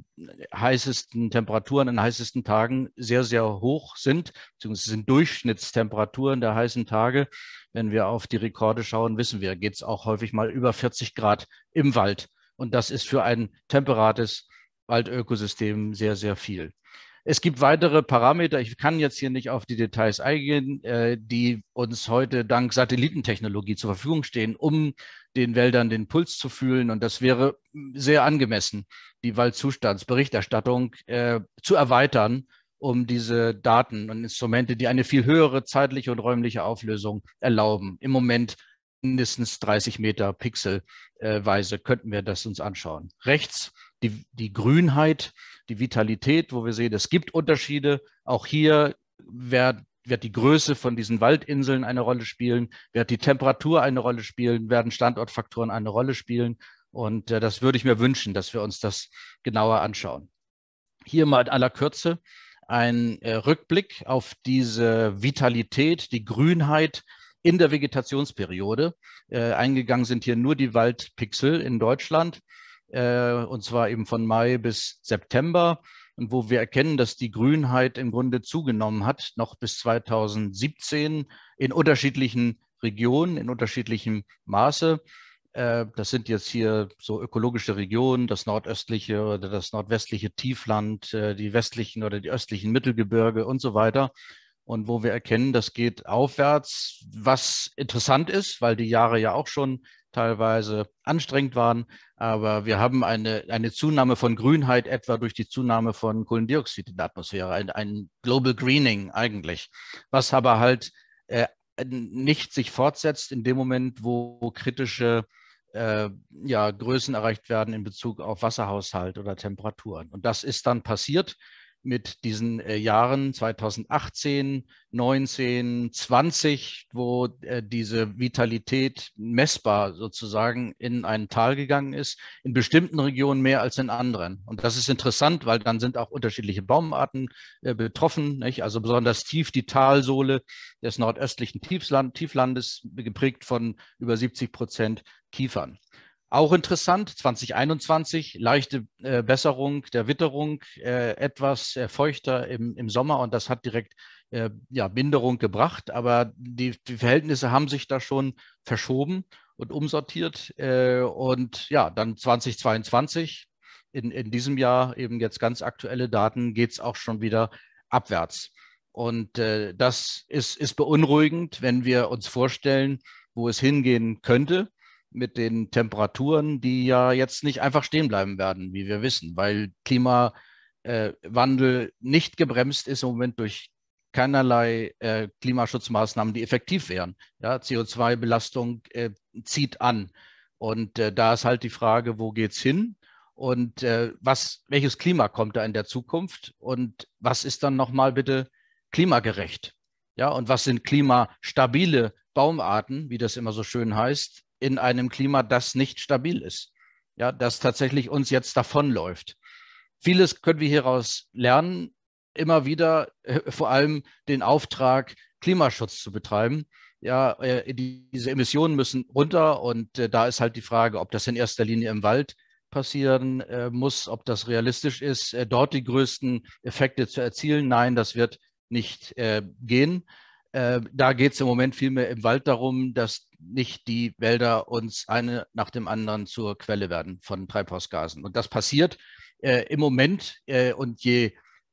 [SPEAKER 12] heißesten Temperaturen an heißesten Tagen sehr, sehr hoch sind, beziehungsweise sind Durchschnittstemperaturen der heißen Tage. Wenn wir auf die Rekorde schauen, wissen wir, geht es auch häufig mal über 40 Grad im Wald. Und das ist für ein temperates Waldökosystem sehr, sehr viel. Es gibt weitere Parameter, ich kann jetzt hier nicht auf die Details eingehen, die uns heute dank Satellitentechnologie zur Verfügung stehen, um den Wäldern den Puls zu fühlen. Und das wäre sehr angemessen, die Waldzustandsberichterstattung zu erweitern, um diese Daten und Instrumente, die eine viel höhere zeitliche und räumliche Auflösung erlauben. Im Moment mindestens 30 Meter pixelweise könnten wir das uns anschauen. Rechts die Grünheit, die Vitalität, wo wir sehen, es gibt Unterschiede. Auch hier wird die Größe von diesen Waldinseln eine Rolle spielen, wird die Temperatur eine Rolle spielen, werden Standortfaktoren eine Rolle spielen. Und das würde ich mir wünschen, dass wir uns das genauer anschauen. Hier mal in aller Kürze ein Rückblick auf diese Vitalität, die Grünheit in der Vegetationsperiode. Eingegangen sind hier nur die Waldpixel in Deutschland, und zwar eben von Mai bis September. Und wo wir erkennen, dass die Grünheit im Grunde zugenommen hat, noch bis 2017 in unterschiedlichen Regionen, in unterschiedlichem Maße. Das sind jetzt hier so ökologische Regionen, das nordöstliche oder das nordwestliche Tiefland, die westlichen oder die östlichen Mittelgebirge und so weiter. Und wo wir erkennen, das geht aufwärts, was interessant ist, weil die Jahre ja auch schon teilweise anstrengend waren. Aber wir haben eine Zunahme von Grünheit etwa durch die Zunahme von Kohlendioxid in der Atmosphäre, ein Global Greening eigentlich, was aber halt nicht sich fortsetzt in dem Moment, wo kritische ja, Größen erreicht werden in Bezug auf Wasserhaushalt oder Temperaturen. Und das ist dann passiert mit diesen Jahren 2018, 19, 20, wo diese Vitalität messbar sozusagen in ein Tal gegangen ist, in bestimmten Regionen mehr als in anderen. Und das ist interessant, weil dann sind auch unterschiedliche Baumarten betroffen, nicht? Also besonders tief die Talsohle des nordöstlichen Tieflandes, geprägt von über 70% Kiefern. Auch interessant, 2021, leichte Besserung der Witterung, etwas feuchter im Sommer, und das hat direkt ja, Minderung gebracht. Aber die Verhältnisse haben sich da schon verschoben und umsortiert. Und ja, dann 2022, in diesem Jahr eben jetzt ganz aktuelle Daten, geht es auch schon wieder abwärts. Und das ist beunruhigend, wenn wir uns vorstellen, wo es hingehen könnte mit den Temperaturen, die ja jetzt nicht einfach stehen bleiben werden, wie wir wissen, weil Klimawandel nicht gebremst ist im Moment durch keinerlei Klimaschutzmaßnahmen, die effektiv wären. Ja, CO2-Belastung zieht an. Und da ist halt die Frage, wo geht es hin? Und welches Klima kommt da in der Zukunft? Und was ist dann nochmal bitte klimagerecht? Ja, und was sind klimastabile Baumarten, wie das immer so schön heißt, in einem Klima, das nicht stabil ist, ja, das tatsächlich uns jetzt davonläuft. Vieles können wir hieraus lernen, immer wieder vor allem den Auftrag, Klimaschutz zu betreiben. Ja, diese Emissionen müssen runter, und da ist halt die Frage, ob das in erster Linie im Wald passieren muss, ob das realistisch ist, dort die größten Effekte zu erzielen. Nein, das wird nicht gehen. Da geht es im Moment vielmehr im Wald darum, dass nicht die Wälder uns eine nach dem anderen zur Quelle werden von Treibhausgasen. Und das passiert im Moment, und je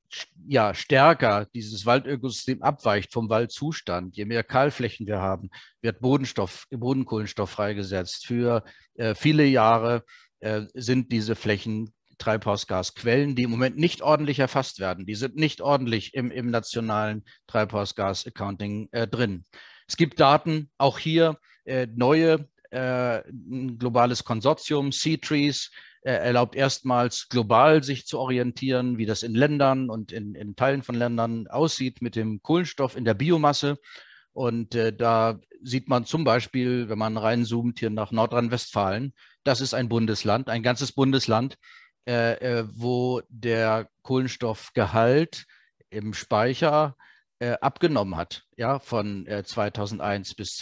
[SPEAKER 12] stärker dieses Waldökosystem abweicht vom Waldzustand, je mehr Kahlflächen wir haben, wird Bodenkohlenstoff freigesetzt. Für viele Jahre sind diese Flächen Treibhausgasquellen, die im Moment nicht ordentlich erfasst werden. Die sind nicht ordentlich im nationalen Treibhausgas-Accounting drin. Es gibt Daten, auch hier neue, ein globales Konsortium, C-Trees, erlaubt erstmals global sich zu orientieren, wie das in Ländern und in Teilen von Ländern aussieht mit dem Kohlenstoff in der Biomasse. Und da sieht man zum Beispiel, wenn man reinzoomt hier nach Nordrhein-Westfalen, das ist ein Bundesland, ein ganzes Bundesland, wo der Kohlenstoffgehalt im Speicher abgenommen hat, ja, von 2001 bis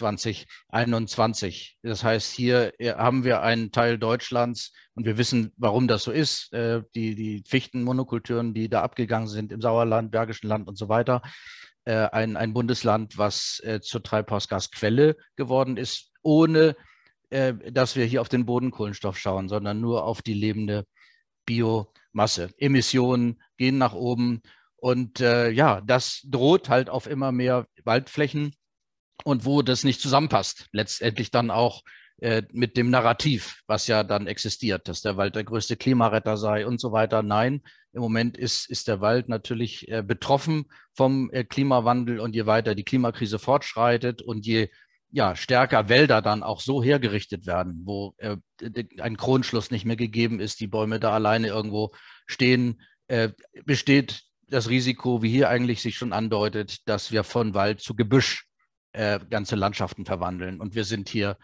[SPEAKER 12] 2021. Das heißt, hier haben wir einen Teil Deutschlands, und wir wissen, warum das so ist, die Fichtenmonokulturen, die da abgegangen sind im Sauerland, Bergischen Land und so weiter, ein Bundesland, was zur Treibhausgasquelle geworden ist, ohne dass wir hier auf den Bodenkohlenstoff schauen, sondern nur auf die lebende Biomasse. Emissionen gehen nach oben, und ja, das droht halt auf immer mehr Waldflächen, und wo das nicht zusammenpasst, letztendlich dann auch mit dem Narrativ, was ja dann existiert, dass der Wald der größte Klimaretter sei und so weiter. Nein, im Moment ist der Wald natürlich betroffen vom Klimawandel, und je weiter die Klimakrise fortschreitet und je stärker Wälder dann auch so hergerichtet werden, wo ein Kronschluss nicht mehr gegeben ist, die Bäume da alleine irgendwo stehen, besteht das Risiko, wie hier eigentlich sich schon andeutet, dass wir von Wald zu Gebüsch ganze Landschaften verwandeln. Und wir sind hier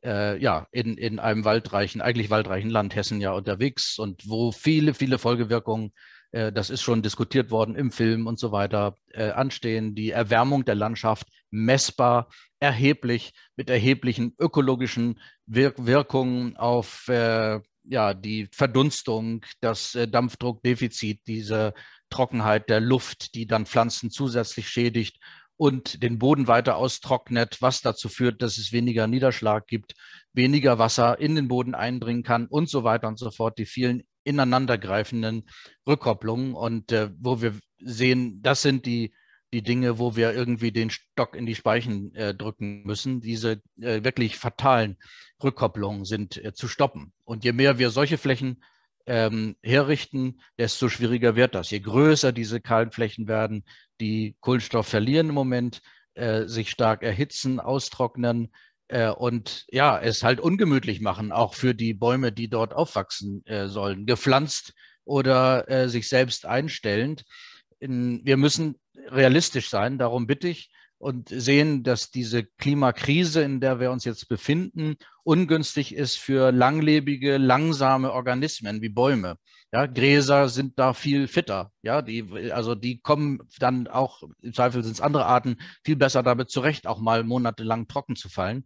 [SPEAKER 12] in einem eigentlich waldreichen Land, Hessen, ja unterwegs, und wo viele, viele Folgewirkungen, das ist schon diskutiert worden im Film und so weiter, anstehen. Die Erwärmung der Landschaft messbar, erheblich, mit erheblichen ökologischen Wirkungen auf die Verdunstung, das Dampfdruckdefizit, diese Trockenheit der Luft, die dann Pflanzen zusätzlich schädigt und den Boden weiter austrocknet, was dazu führt, dass es weniger Niederschlag gibt, weniger Wasser in den Boden eindringen kann und so weiter und so fort, die vielen ineinandergreifenden Rückkopplungen. Und wo wir sehen, das sind die Dinge, wo wir irgendwie den Stock in die Speichen drücken müssen. Diese wirklich fatalen Rückkopplungen sind zu stoppen. Und je mehr wir solche Flächen herrichten, desto schwieriger wird das. Je größer diese kahlen Flächen werden, die Kohlenstoff verlieren im Moment, sich stark erhitzen, austrocknen, Und ja, es halt ungemütlich machen, auch für die Bäume, die dort aufwachsen sollen, gepflanzt oder sich selbst einstellend. Wir müssen realistisch sein, darum bitte ich, und sehen, dass diese Klimakrise, in der wir uns jetzt befinden, ungünstig ist für langlebige, langsame Organismen wie Bäume. Ja, Gräser sind da viel fitter. Ja, die kommen dann auch, im Zweifel sind es andere Arten, viel besser damit zurecht, auch mal monatelang trocken zu fallen.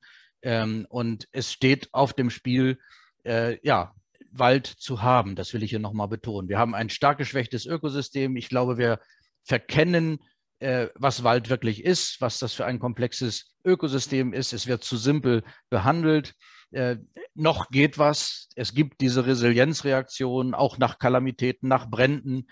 [SPEAKER 12] Und es steht auf dem Spiel, ja, Wald zu haben. Das will ich hier nochmal betonen. Wir haben ein stark geschwächtes Ökosystem. Ich glaube, wir verkennen, was Wald wirklich ist, was das für ein komplexes Ökosystem ist. Es wird zu simpel behandelt. Noch geht was. Es gibt diese Resilienzreaktion, auch nach Kalamitäten, nach Bränden.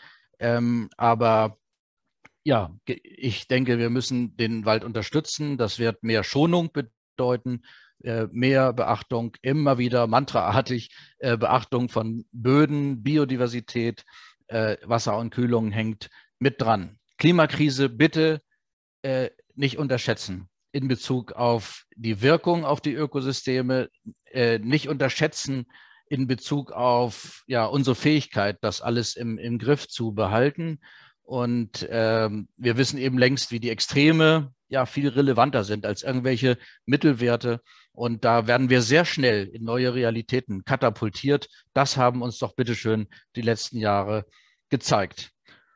[SPEAKER 12] Aber ja, ich denke, wir müssen den Wald unterstützen. Das wird mehr Schonung bedeuten, mehr Beachtung, immer wieder mantraartig Beachtung von Böden, Biodiversität, Wasser und Kühlung hängt mit dran. Klimakrise bitte nicht unterschätzen in Bezug auf die Wirkung auf die Ökosysteme, nicht unterschätzen in Bezug auf unsere Fähigkeit, das alles im Griff zu behalten. Und wir wissen eben längst, wie die Extreme viel relevanter sind als irgendwelche Mittelwerte. Und da werden wir sehr schnell in neue Realitäten katapultiert. Das haben uns doch bitteschön die letzten Jahre gezeigt.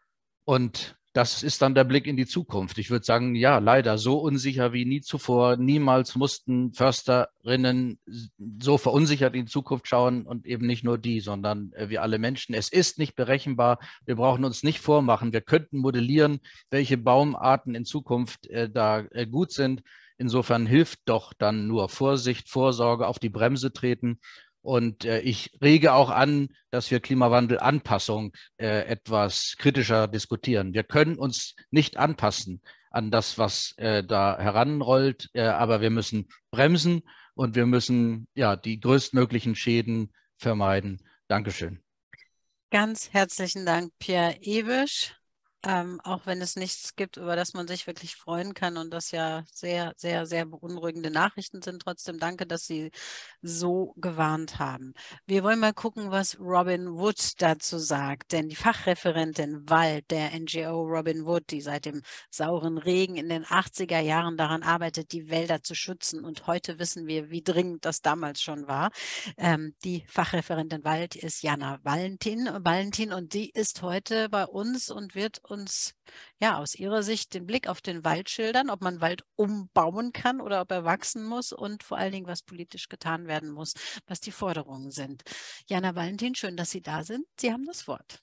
[SPEAKER 12] Und das ist dann der Blick in die Zukunft. Ich würde sagen, ja, leider so unsicher wie nie zuvor. Niemals mussten Försterinnen so verunsichert in die Zukunft schauen und eben nicht nur die, sondern wir alle Menschen. Es ist nicht berechenbar. Wir brauchen uns nicht vormachen. Wir könnten modellieren, welche Baumarten in Zukunft da gut sind. Insofern hilft doch dann nur Vorsicht, Vorsorge, auf die Bremse treten. Und ich rege auch an, dass wir Klimawandelanpassung etwas kritischer diskutieren. Wir können uns nicht anpassen an das, was da heranrollt, aber wir müssen bremsen und wir müssen die größtmöglichen Schäden vermeiden. Dankeschön.
[SPEAKER 1] Ganz herzlichen Dank, Pierre Ewisch. Auch wenn es nichts gibt, über das man sich wirklich freuen kann und das ja sehr, sehr, sehr beunruhigende Nachrichten sind. Trotzdem danke, dass Sie so gewarnt haben. Wir wollen mal gucken, was Robin Wood dazu sagt, denn die Fachreferentin Wald der NGO Robin Wood, die seit dem sauren Regen in den 80er Jahren daran arbeitet, die Wälder zu schützen, und heute wissen wir, wie dringend das damals schon war. Die Fachreferentin Wald ist Jana Valentin, und die ist heute bei uns und wird uns aus ihrer Sicht den Blick auf den Wald schildern, ob man Wald umbauen kann oder ob er wachsen muss und vor allen Dingen, was politisch getan werden muss, was die Forderungen sind. Jana Valentin, schön, dass Sie da sind. Sie haben das Wort.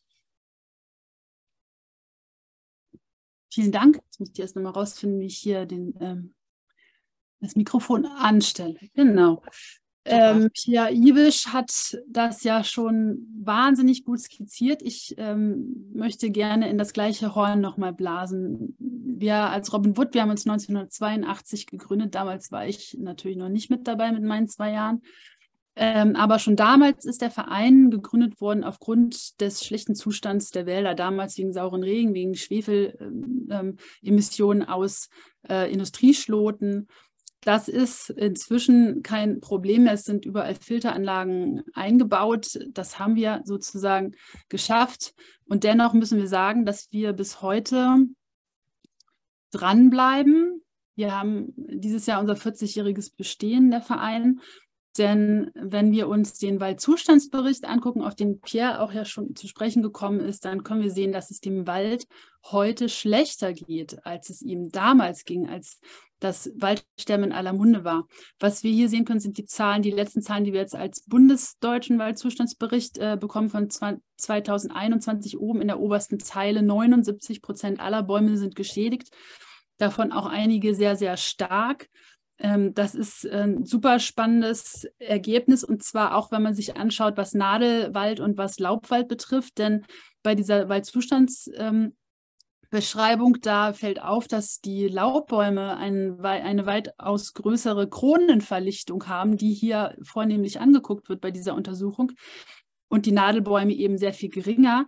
[SPEAKER 6] Vielen Dank. Jetzt muss ich erst nochmal rausfinden, wie ich hier das Mikrofon anstelle. Genau. Pierre Ewisch hat das ja schon wahnsinnig gut skizziert. Ich möchte gerne in das gleiche Horn nochmal blasen. Wir als Robin Wood, wir haben uns 1982 gegründet. Damals war ich natürlich noch nicht mit dabei mit meinen 2 Jahren. Aber schon damals ist der Verein gegründet worden aufgrund des schlechten Zustands der Wälder. Damals wegen sauren Regen, wegen Schwefelemissionen aus Industrieschloten. Das ist inzwischen kein Problem mehr. Es sind überall Filteranlagen eingebaut. Das haben wir sozusagen geschafft. Und dennoch müssen wir sagen, dass wir bis heute dranbleiben. Wir haben dieses Jahr unser 40-jähriges Bestehen, der Verein. Denn wenn wir uns den Waldzustandsbericht angucken, auf den Pierre auch ja schon zu sprechen gekommen ist, dann können wir sehen, dass es dem Wald heute schlechter geht, als es ihm damals ging, als das Waldsterben in aller Munde war. Was wir hier sehen können, sind die letzten Zahlen, die wir jetzt als bundesdeutschen Waldzustandsbericht bekommen von 2021, oben in der obersten Zeile. 79% aller Bäume sind geschädigt, davon auch einige sehr, sehr stark. Das ist ein super spannendes Ergebnis, und zwar auch, wenn man sich anschaut, was Nadelwald und was Laubwald betrifft, denn bei dieser Waldzustandsbeschreibung, da fällt auf, dass die Laubbäume eine weitaus größere Kronenverlichtung haben, die hier vornehmlich angeguckt wird bei dieser Untersuchung, und die Nadelbäume eben sehr viel geringer.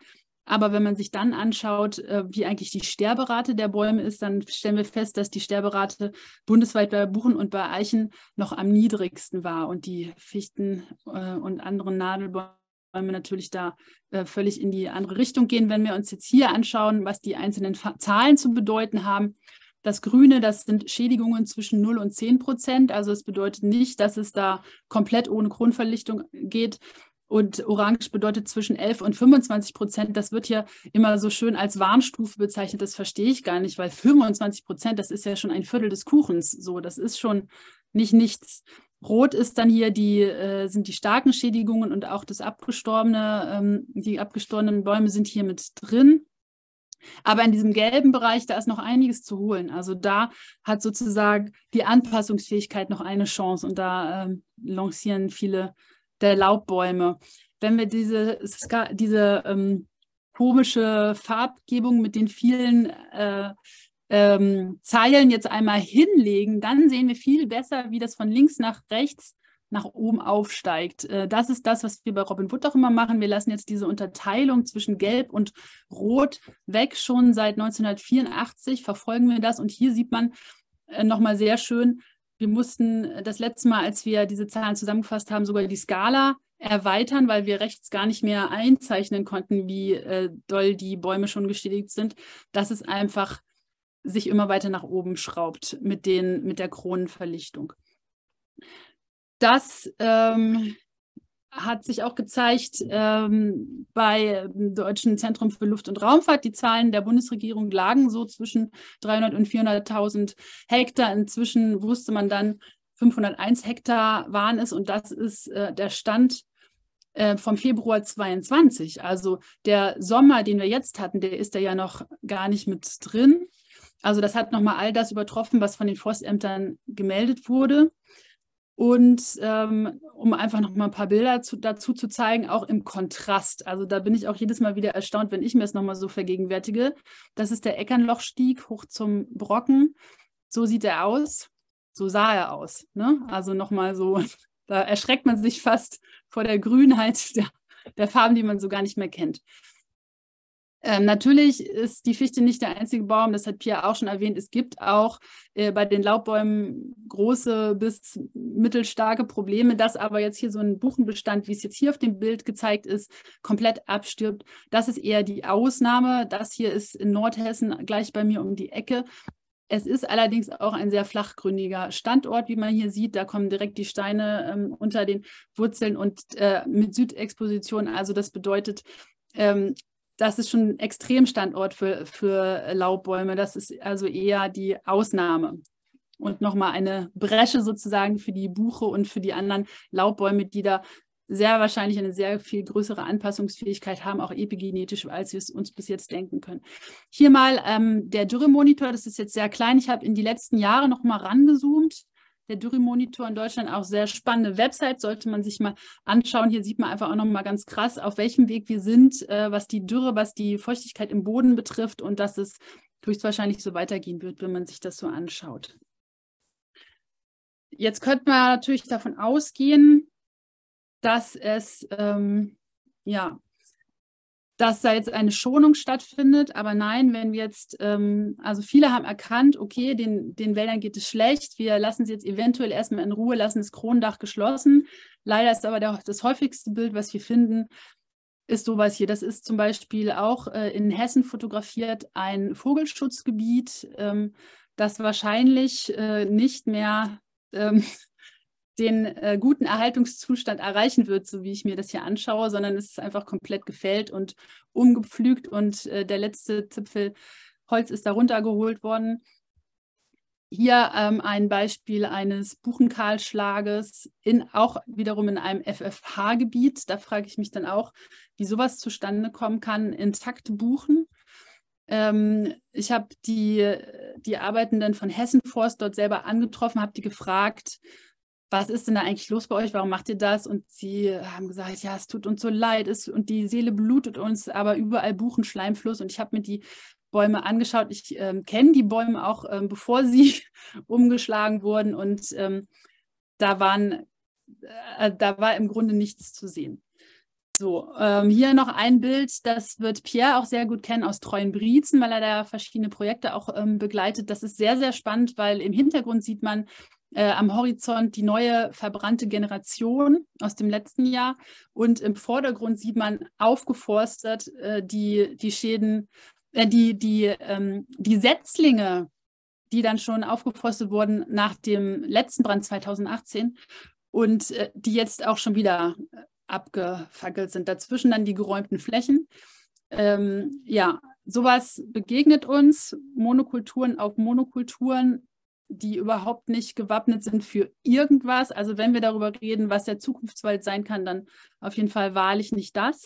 [SPEAKER 6] Aber wenn man sich dann anschaut, wie eigentlich die Sterberate der Bäume ist, dann stellen wir fest, dass die Sterberate bundesweit bei Buchen und bei Eichen noch am niedrigsten war und die Fichten und anderen Nadelbäume natürlich da völlig in die andere Richtung gehen. Wenn wir uns jetzt hier anschauen, was die einzelnen Zahlen zu bedeuten haben, das Grüne, das sind Schädigungen zwischen 0 und 10%. Also es bedeutet nicht, dass es da komplett ohne Kronverlichtung geht. Und Orange bedeutet zwischen 11 und 25%. Das wird hier immer so schön als Warnstufe bezeichnet. Das verstehe ich gar nicht, weil 25%, das ist ja schon ein Viertel des Kuchens. So, das ist schon nicht nichts. Rot ist dann hier sind die starken Schädigungen und auch die abgestorbenen Bäume sind hier mit drin. Aber in diesem gelben Bereich, da ist noch einiges zu holen. Also da hat sozusagen die Anpassungsfähigkeit noch eine Chance und da lancieren viele der Laubbäume. Wenn wir diese komische Farbgebung mit den vielen Zeilen jetzt einmal hinlegen, dann sehen wir viel besser, wie das von links nach rechts nach oben aufsteigt. Das ist das, was wir bei Robin Wood auch immer machen. Wir lassen jetzt diese Unterteilung zwischen Gelb und Rot weg. Schon seit 1984 verfolgen wir das. Und hier sieht man nochmal sehr schön, wir mussten das letzte Mal, als wir diese Zahlen zusammengefasst haben, sogar die Skala erweitern, weil wir rechts gar nicht mehr einzeichnen konnten, wie doll die Bäume schon geschädigt sind, dass es einfach sich immer weiter nach oben schraubt mit der Kronenverlichtung. Das hat sich auch gezeigt bei dem Deutschen Zentrum für Luft- und Raumfahrt. Die Zahlen der Bundesregierung lagen so zwischen 300.000 und 400.000 Hektar. Inzwischen wusste man dann, 501 Hektar waren es und das ist der Stand vom Februar 22. Also der Sommer, den wir jetzt hatten, der ist da ja noch gar nicht mit drin. Also das hat nochmal all das übertroffen, was von den Forstämtern gemeldet wurde. Und um einfach noch mal ein paar Bilder dazu zu zeigen, auch im Kontrast. Also da bin ich auch jedes Mal wieder erstaunt, wenn ich mir das noch mal so vergegenwärtige. Das ist der Eckernlochstieg hoch zum Brocken. So sieht er aus. So sah er aus. Ne? Also noch mal so, da erschreckt man sich fast vor der Grünheit der Farben, die man so gar nicht mehr kennt. Natürlich ist die Fichte nicht der einzige Baum, das hat Pia auch schon erwähnt. Es gibt auch bei den Laubbäumen große bis mittelstarke Probleme, dass aber jetzt hier so ein Buchenbestand, wie es jetzt hier auf dem Bild gezeigt ist, komplett abstirbt. Das ist eher die Ausnahme. Das hier ist in Nordhessen gleich bei mir um die Ecke. Es ist allerdings auch ein sehr flachgründiger Standort, wie man hier sieht. Da kommen direkt die Steine unter den Wurzeln und mit Südexposition. Also das bedeutet, das ist schon ein Extremstandort für Laubbäume. Das ist also eher die Ausnahme. Und nochmal eine Bresche sozusagen für die Buche und für die anderen Laubbäume, die da sehr wahrscheinlich eine sehr viel größere Anpassungsfähigkeit haben, auch epigenetisch, als wir es uns bis jetzt denken können. Hier mal der Dürremonitor, das ist jetzt sehr klein. Ich habe in die letzten Jahre nochmal rangezoomt. Der Dürremonitor in Deutschland, auch sehr spannende Website, sollte man sich mal anschauen. Hier sieht man einfach auch nochmal ganz krass, auf welchem Weg wir sind, was die Dürre, was die Feuchtigkeit im Boden betrifft und dass es höchstwahrscheinlich so weitergehen wird, wenn man sich das so anschaut. Jetzt könnte man natürlich davon ausgehen, dass dass da jetzt eine Schonung stattfindet. Aber nein, wenn wir jetzt, also viele haben erkannt, okay, den Wäldern geht es schlecht, wir lassen sie jetzt eventuell erstmal in Ruhe, lassen das Kronendach geschlossen. Leider ist aber das häufigste Bild, was wir finden, ist sowas hier. Das ist zum Beispiel auch in Hessen fotografiert ein Vogelschutzgebiet, das wahrscheinlich nicht mehr den guten Erhaltungszustand erreichen wird, so wie ich mir das hier anschaue, sondern es ist einfach komplett gefällt und umgepflügt und der letzte Zipfel Holz ist da runtergeholt worden. Hier ein Beispiel eines Buchenkahlschlages auch wiederum in einem FFH-Gebiet. Da frage ich mich dann auch, wie sowas zustande kommen kann, intakte Buchen. Ich habe die Arbeitenden von Hessen Forst dort selber angetroffen, habe die gefragt, was ist denn da eigentlich los bei euch, warum macht ihr das? Und sie haben gesagt, ja, es tut uns so leid und die Seele blutet uns, aber überall Buchenschleimfluss. Und ich habe mir die Bäume angeschaut. Ich kenne die Bäume auch, bevor sie umgeschlagen wurden und da war im Grunde nichts zu sehen. So, hier noch ein Bild, das wird Pierre auch sehr gut kennen aus Treuenbrietzen, weil er da verschiedene Projekte auch begleitet. Das ist sehr, sehr spannend, weil im Hintergrund sieht man am Horizont die neue verbrannte Generation aus dem letzten Jahr und im Vordergrund sieht man aufgeforstet die Schäden, die Setzlinge, die dann schon aufgeforstet wurden nach dem letzten Brand 2018 und die jetzt auch schon wieder abgefackelt sind. Dazwischen dann die geräumten Flächen. Ja, sowas begegnet uns, Monokulturen auf Monokulturen, die überhaupt nicht gewappnet sind für irgendwas. Also wenn wir darüber reden, was der Zukunftswald sein kann, dann auf jeden Fall wahrlich nicht das.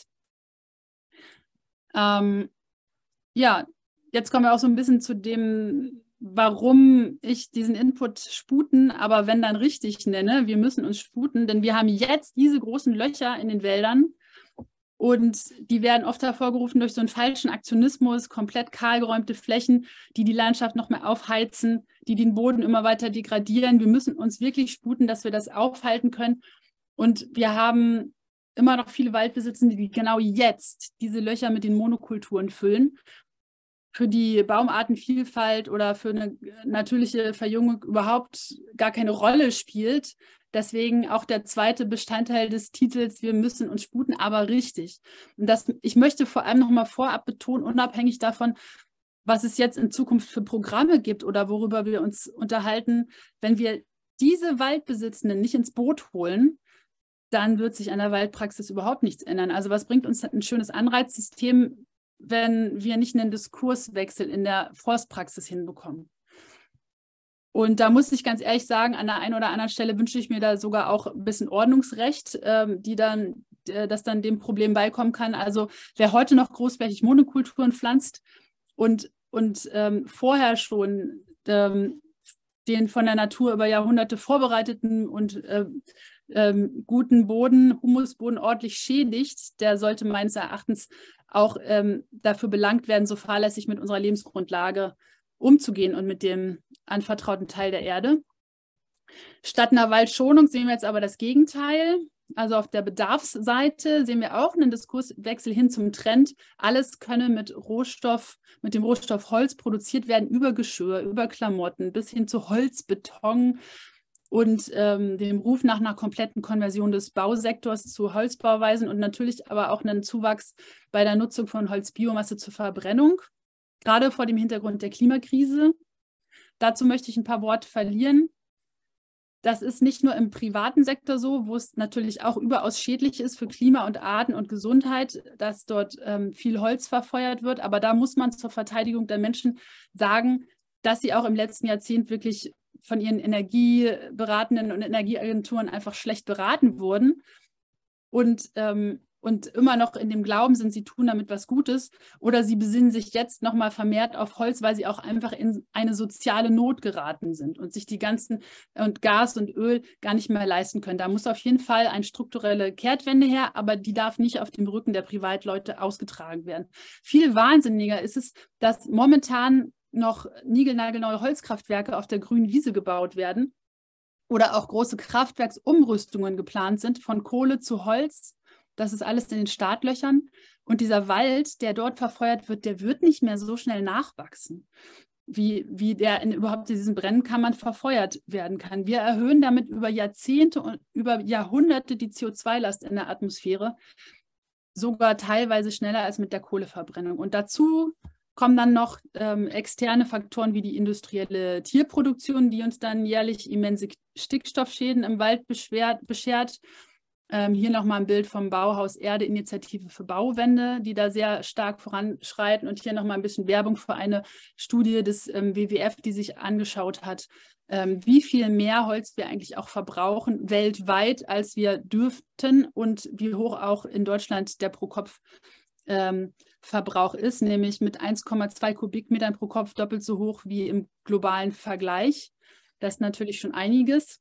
[SPEAKER 6] Ja, jetzt kommen wir auch so ein bisschen zu dem, warum ich diesen Input sputen, aber wenn dann richtig nenne, wir müssen uns sputen, denn wir haben jetzt diese großen Löcher in den Wäldern und die werden oft hervorgerufen durch so einen falschen Aktionismus, komplett kahlgeräumte Flächen, die die Landschaft noch mehr aufheizen, die den Boden immer weiter degradieren. Wir müssen uns wirklich sputen, dass wir das aufhalten können und wir haben immer noch viele Waldbesitzende, die genau jetzt diese Löcher mit den Monokulturen füllen. Für die Baumartenvielfalt oder für eine natürliche Verjüngung überhaupt gar keine Rolle spielt. Deswegen auch der zweite Bestandteil des Titels, wir müssen uns sputen, aber richtig. Und ich möchte vor allem noch mal vorab betonen, unabhängig davon, was es jetzt in Zukunft für Programme gibt oder worüber wir uns unterhalten, wenn wir diese Waldbesitzenden nicht ins Boot holen, dann wird sich an der Waldpraxis überhaupt nichts ändern. Also was bringt uns ein schönes Anreizsystem, wenn wir nicht einen Diskurswechsel in der Forstpraxis hinbekommen? Und da muss ich ganz ehrlich sagen, an der einen oder anderen Stelle wünsche ich mir da sogar auch ein bisschen Ordnungsrecht, das dann dem Problem beikommen kann. Also wer heute noch großflächig Monokulturen pflanzt und vorher schon den von der Natur über Jahrhunderte vorbereiteten und guten Boden, Humusboden ordentlich schädigt, der sollte meines Erachtens auch dafür belangt werden, so fahrlässig mit unserer Lebensgrundlage umzugehen und mit dem anvertrauten Teil der Erde. Statt einer Waldschonung sehen wir jetzt aber das Gegenteil. Also auf der Bedarfsseite sehen wir auch einen Diskurswechsel hin zum Trend. Alles könne mit dem Rohstoff Holz produziert werden, über Geschirr, über Klamotten, bis hin zu Holzbeton und dem Ruf nach einer kompletten Konversion des Bausektors zu Holzbauweisen und natürlich aber auch einen Zuwachs bei der Nutzung von Holzbiomasse zur Verbrennung, gerade vor dem Hintergrund der Klimakrise. Dazu möchte ich ein paar Worte verlieren. Das ist nicht nur im privaten Sektor so, wo es natürlich auch überaus schädlich ist für Klima und Arten und Gesundheit, dass dort viel Holz verfeuert wird. Aber da muss man zur Verteidigung der Menschen sagen, dass sie auch im letzten Jahrzehnt wirklich von ihren Energieberatenden und Energieagenturen einfach schlecht beraten wurden und immer noch in dem Glauben sind, sie tun damit was Gutes, oder sie besinnen sich jetzt nochmal vermehrt auf Holz, weil sie auch einfach in eine soziale Not geraten sind und sich die ganzen Gas und Öl gar nicht mehr leisten können. Da muss auf jeden Fall eine strukturelle Kehrtwende her, aber die darf nicht auf dem Rücken der Privatleute ausgetragen werden. Viel wahnsinniger ist es, dass momentan noch niegelnagelneue Holzkraftwerke auf der grünen Wiese gebaut werden oder auch große Kraftwerksumrüstungen geplant sind, von Kohle zu Holz. Das ist alles in den Startlöchern. Und dieser Wald, der dort verfeuert wird, der wird nicht mehr so schnell nachwachsen, wie der in überhaupt diesen Brennkammern verfeuert werden kann. Wir erhöhen damit über Jahrzehnte und über Jahrhunderte die CO2-Last in der Atmosphäre, sogar teilweise schneller als mit der Kohleverbrennung. Und dazu kommen dann noch externe Faktoren wie die industrielle Tierproduktion, die uns dann jährlich immense Stickstoffschäden im Wald beschert. Hier nochmal ein Bild vom Bauhaus Erde, Initiative für Bauwende, die da sehr stark voranschreiten. Und hier nochmal ein bisschen Werbung für eine Studie des WWF, die sich angeschaut hat, wie viel mehr Holz wir eigentlich auch verbrauchen weltweit, als wir dürften und wie hoch auch in Deutschland der Pro-Kopf-Verbrauch ist, nämlich mit 1,2 Kubikmetern pro Kopf doppelt so hoch wie im globalen Vergleich. Das ist natürlich schon einiges.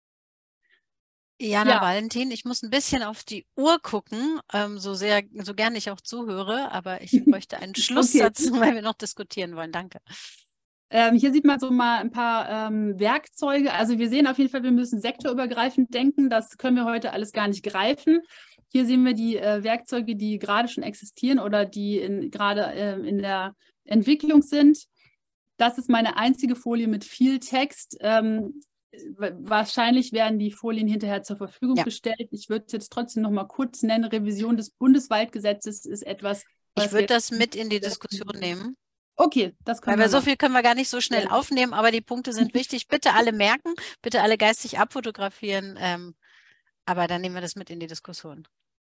[SPEAKER 1] Jana, Valentin, ich muss ein bisschen auf die Uhr gucken, so gern ich auch zuhöre, aber ich möchte einen Schlusssatz, weil wir noch diskutieren wollen. Danke.
[SPEAKER 6] Hier sieht man so mal ein paar Werkzeuge. Also wir sehen auf jeden Fall, wir müssen sektorübergreifend denken. Das können wir heute alles gar nicht greifen. Hier sehen wir die Werkzeuge, die gerade schon existieren oder die gerade in der Entwicklung sind. Das ist meine einzige Folie mit viel Text. Wahrscheinlich werden die Folien hinterher zur Verfügung gestellt. Ich würde es jetzt trotzdem noch mal kurz nennen. Revision des Bundeswaldgesetzes ist etwas,
[SPEAKER 1] ich würde das mit in die Diskussion nehmen.
[SPEAKER 6] Okay, das können wir
[SPEAKER 1] machen. So viel können wir gar nicht so schnell aufnehmen, aber die Punkte sind wichtig. Bitte alle merken, bitte alle geistig abfotografieren, aber dann nehmen wir das mit in die Diskussion.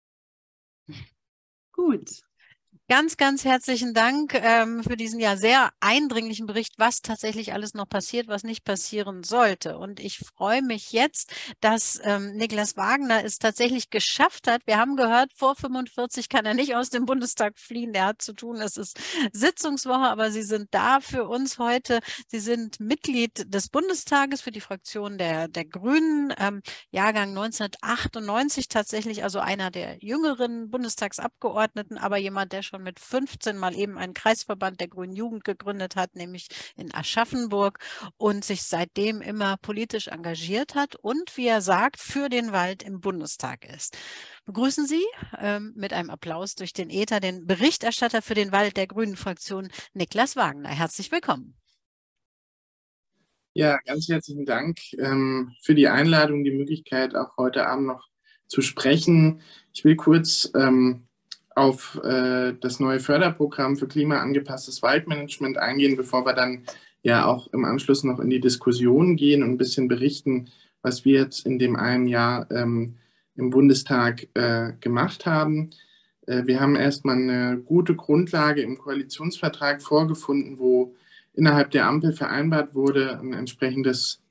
[SPEAKER 6] Gut.
[SPEAKER 1] Ganz, ganz herzlichen Dank für diesen ja sehr eindringlichen Bericht, was tatsächlich alles noch passiert, was nicht passieren sollte. Und ich freue mich jetzt, dass Niklas Wagner es tatsächlich geschafft hat. Wir haben gehört, vor 45 kann er nicht aus dem Bundestag fliehen. Der hat zu tun, es ist Sitzungswoche, aber Sie sind da für uns heute. Sie sind Mitglied des Bundestages für die Fraktion der Grünen, Jahrgang 1998 tatsächlich, also einer der jüngeren Bundestagsabgeordneten, aber jemand, der schon mit 15 mal eben einen Kreisverband der Grünen Jugend gegründet hat, nämlich in Aschaffenburg, und sich seitdem immer politisch engagiert hat und, wie er sagt, für den Wald im Bundestag ist. Begrüßen Sie mit einem Applaus durch den Äther den Berichterstatter für den Wald der Grünen-Fraktion, Niklas Wagner. Herzlich willkommen.
[SPEAKER 13] Ja, ganz herzlichen Dank für die Einladung, die Möglichkeit, auch heute Abend noch zu sprechen. Ich will kurz auf das neue Förderprogramm für klimaangepasstes Waldmanagement eingehen, bevor wir dann ja auch im Anschluss noch in die Diskussion gehen und ein bisschen berichten, was wir jetzt in dem einen Jahr im Bundestag gemacht haben. Wir haben erstmal eine gute Grundlage im Koalitionsvertrag vorgefunden, wo innerhalb der Ampel vereinbart wurde, eine entsprechende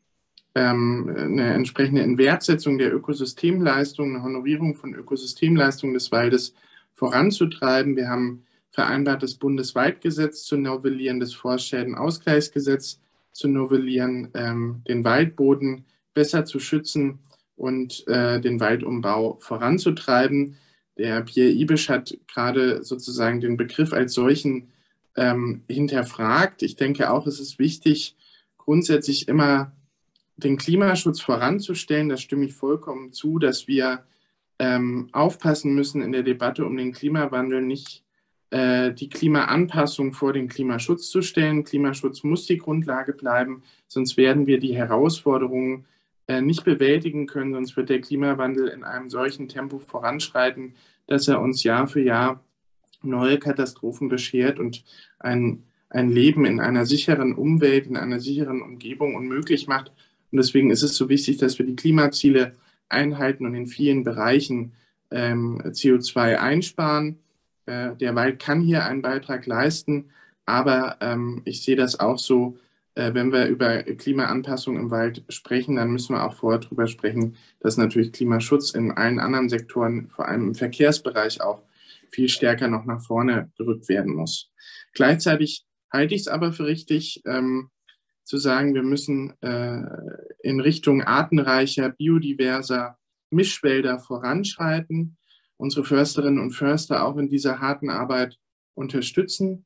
[SPEAKER 13] Inwertsetzung der Ökosystemleistung, eine Honorierung von Ökosystemleistungen des Waldes voranzutreiben. Wir haben vereinbart, das Bundeswaldgesetz zu novellieren, das Forstschädenausgleichsgesetz zu novellieren, den Waldboden besser zu schützen und den Waldumbau voranzutreiben. Der Pierre Ibisch hat gerade sozusagen den Begriff als solchen hinterfragt. Ich denke auch, es ist wichtig, grundsätzlich immer den Klimaschutz voranzustellen. Da stimme ich vollkommen zu, dass wir aufpassen müssen in der Debatte um den Klimawandel, nicht die Klimaanpassung vor den Klimaschutz zu stellen. Klimaschutz muss die Grundlage bleiben, sonst werden wir die Herausforderungen nicht bewältigen können, sonst wird der Klimawandel in einem solchen Tempo voranschreiten, dass er uns Jahr für Jahr neue Katastrophen beschert und ein Leben in einer sicheren Umwelt, in einer sicheren Umgebung unmöglich macht. Und deswegen ist es so wichtig, dass wir die Klimaziele einhalten und in vielen Bereichen CO2 einsparen. Der Wald kann hier einen Beitrag leisten, aber ich sehe das auch so, wenn wir über Klimaanpassung im Wald sprechen, dann müssen wir auch vorher darüber sprechen, dass natürlich Klimaschutz in allen anderen Sektoren, vor allem im Verkehrsbereich, auch viel stärker noch nach vorne gerückt werden muss. Gleichzeitig halte ich es aber für richtig, zu sagen, wir müssen in Richtung artenreicher, biodiverser Mischwälder voranschreiten, unsere Försterinnen und Förster auch in dieser harten Arbeit unterstützen.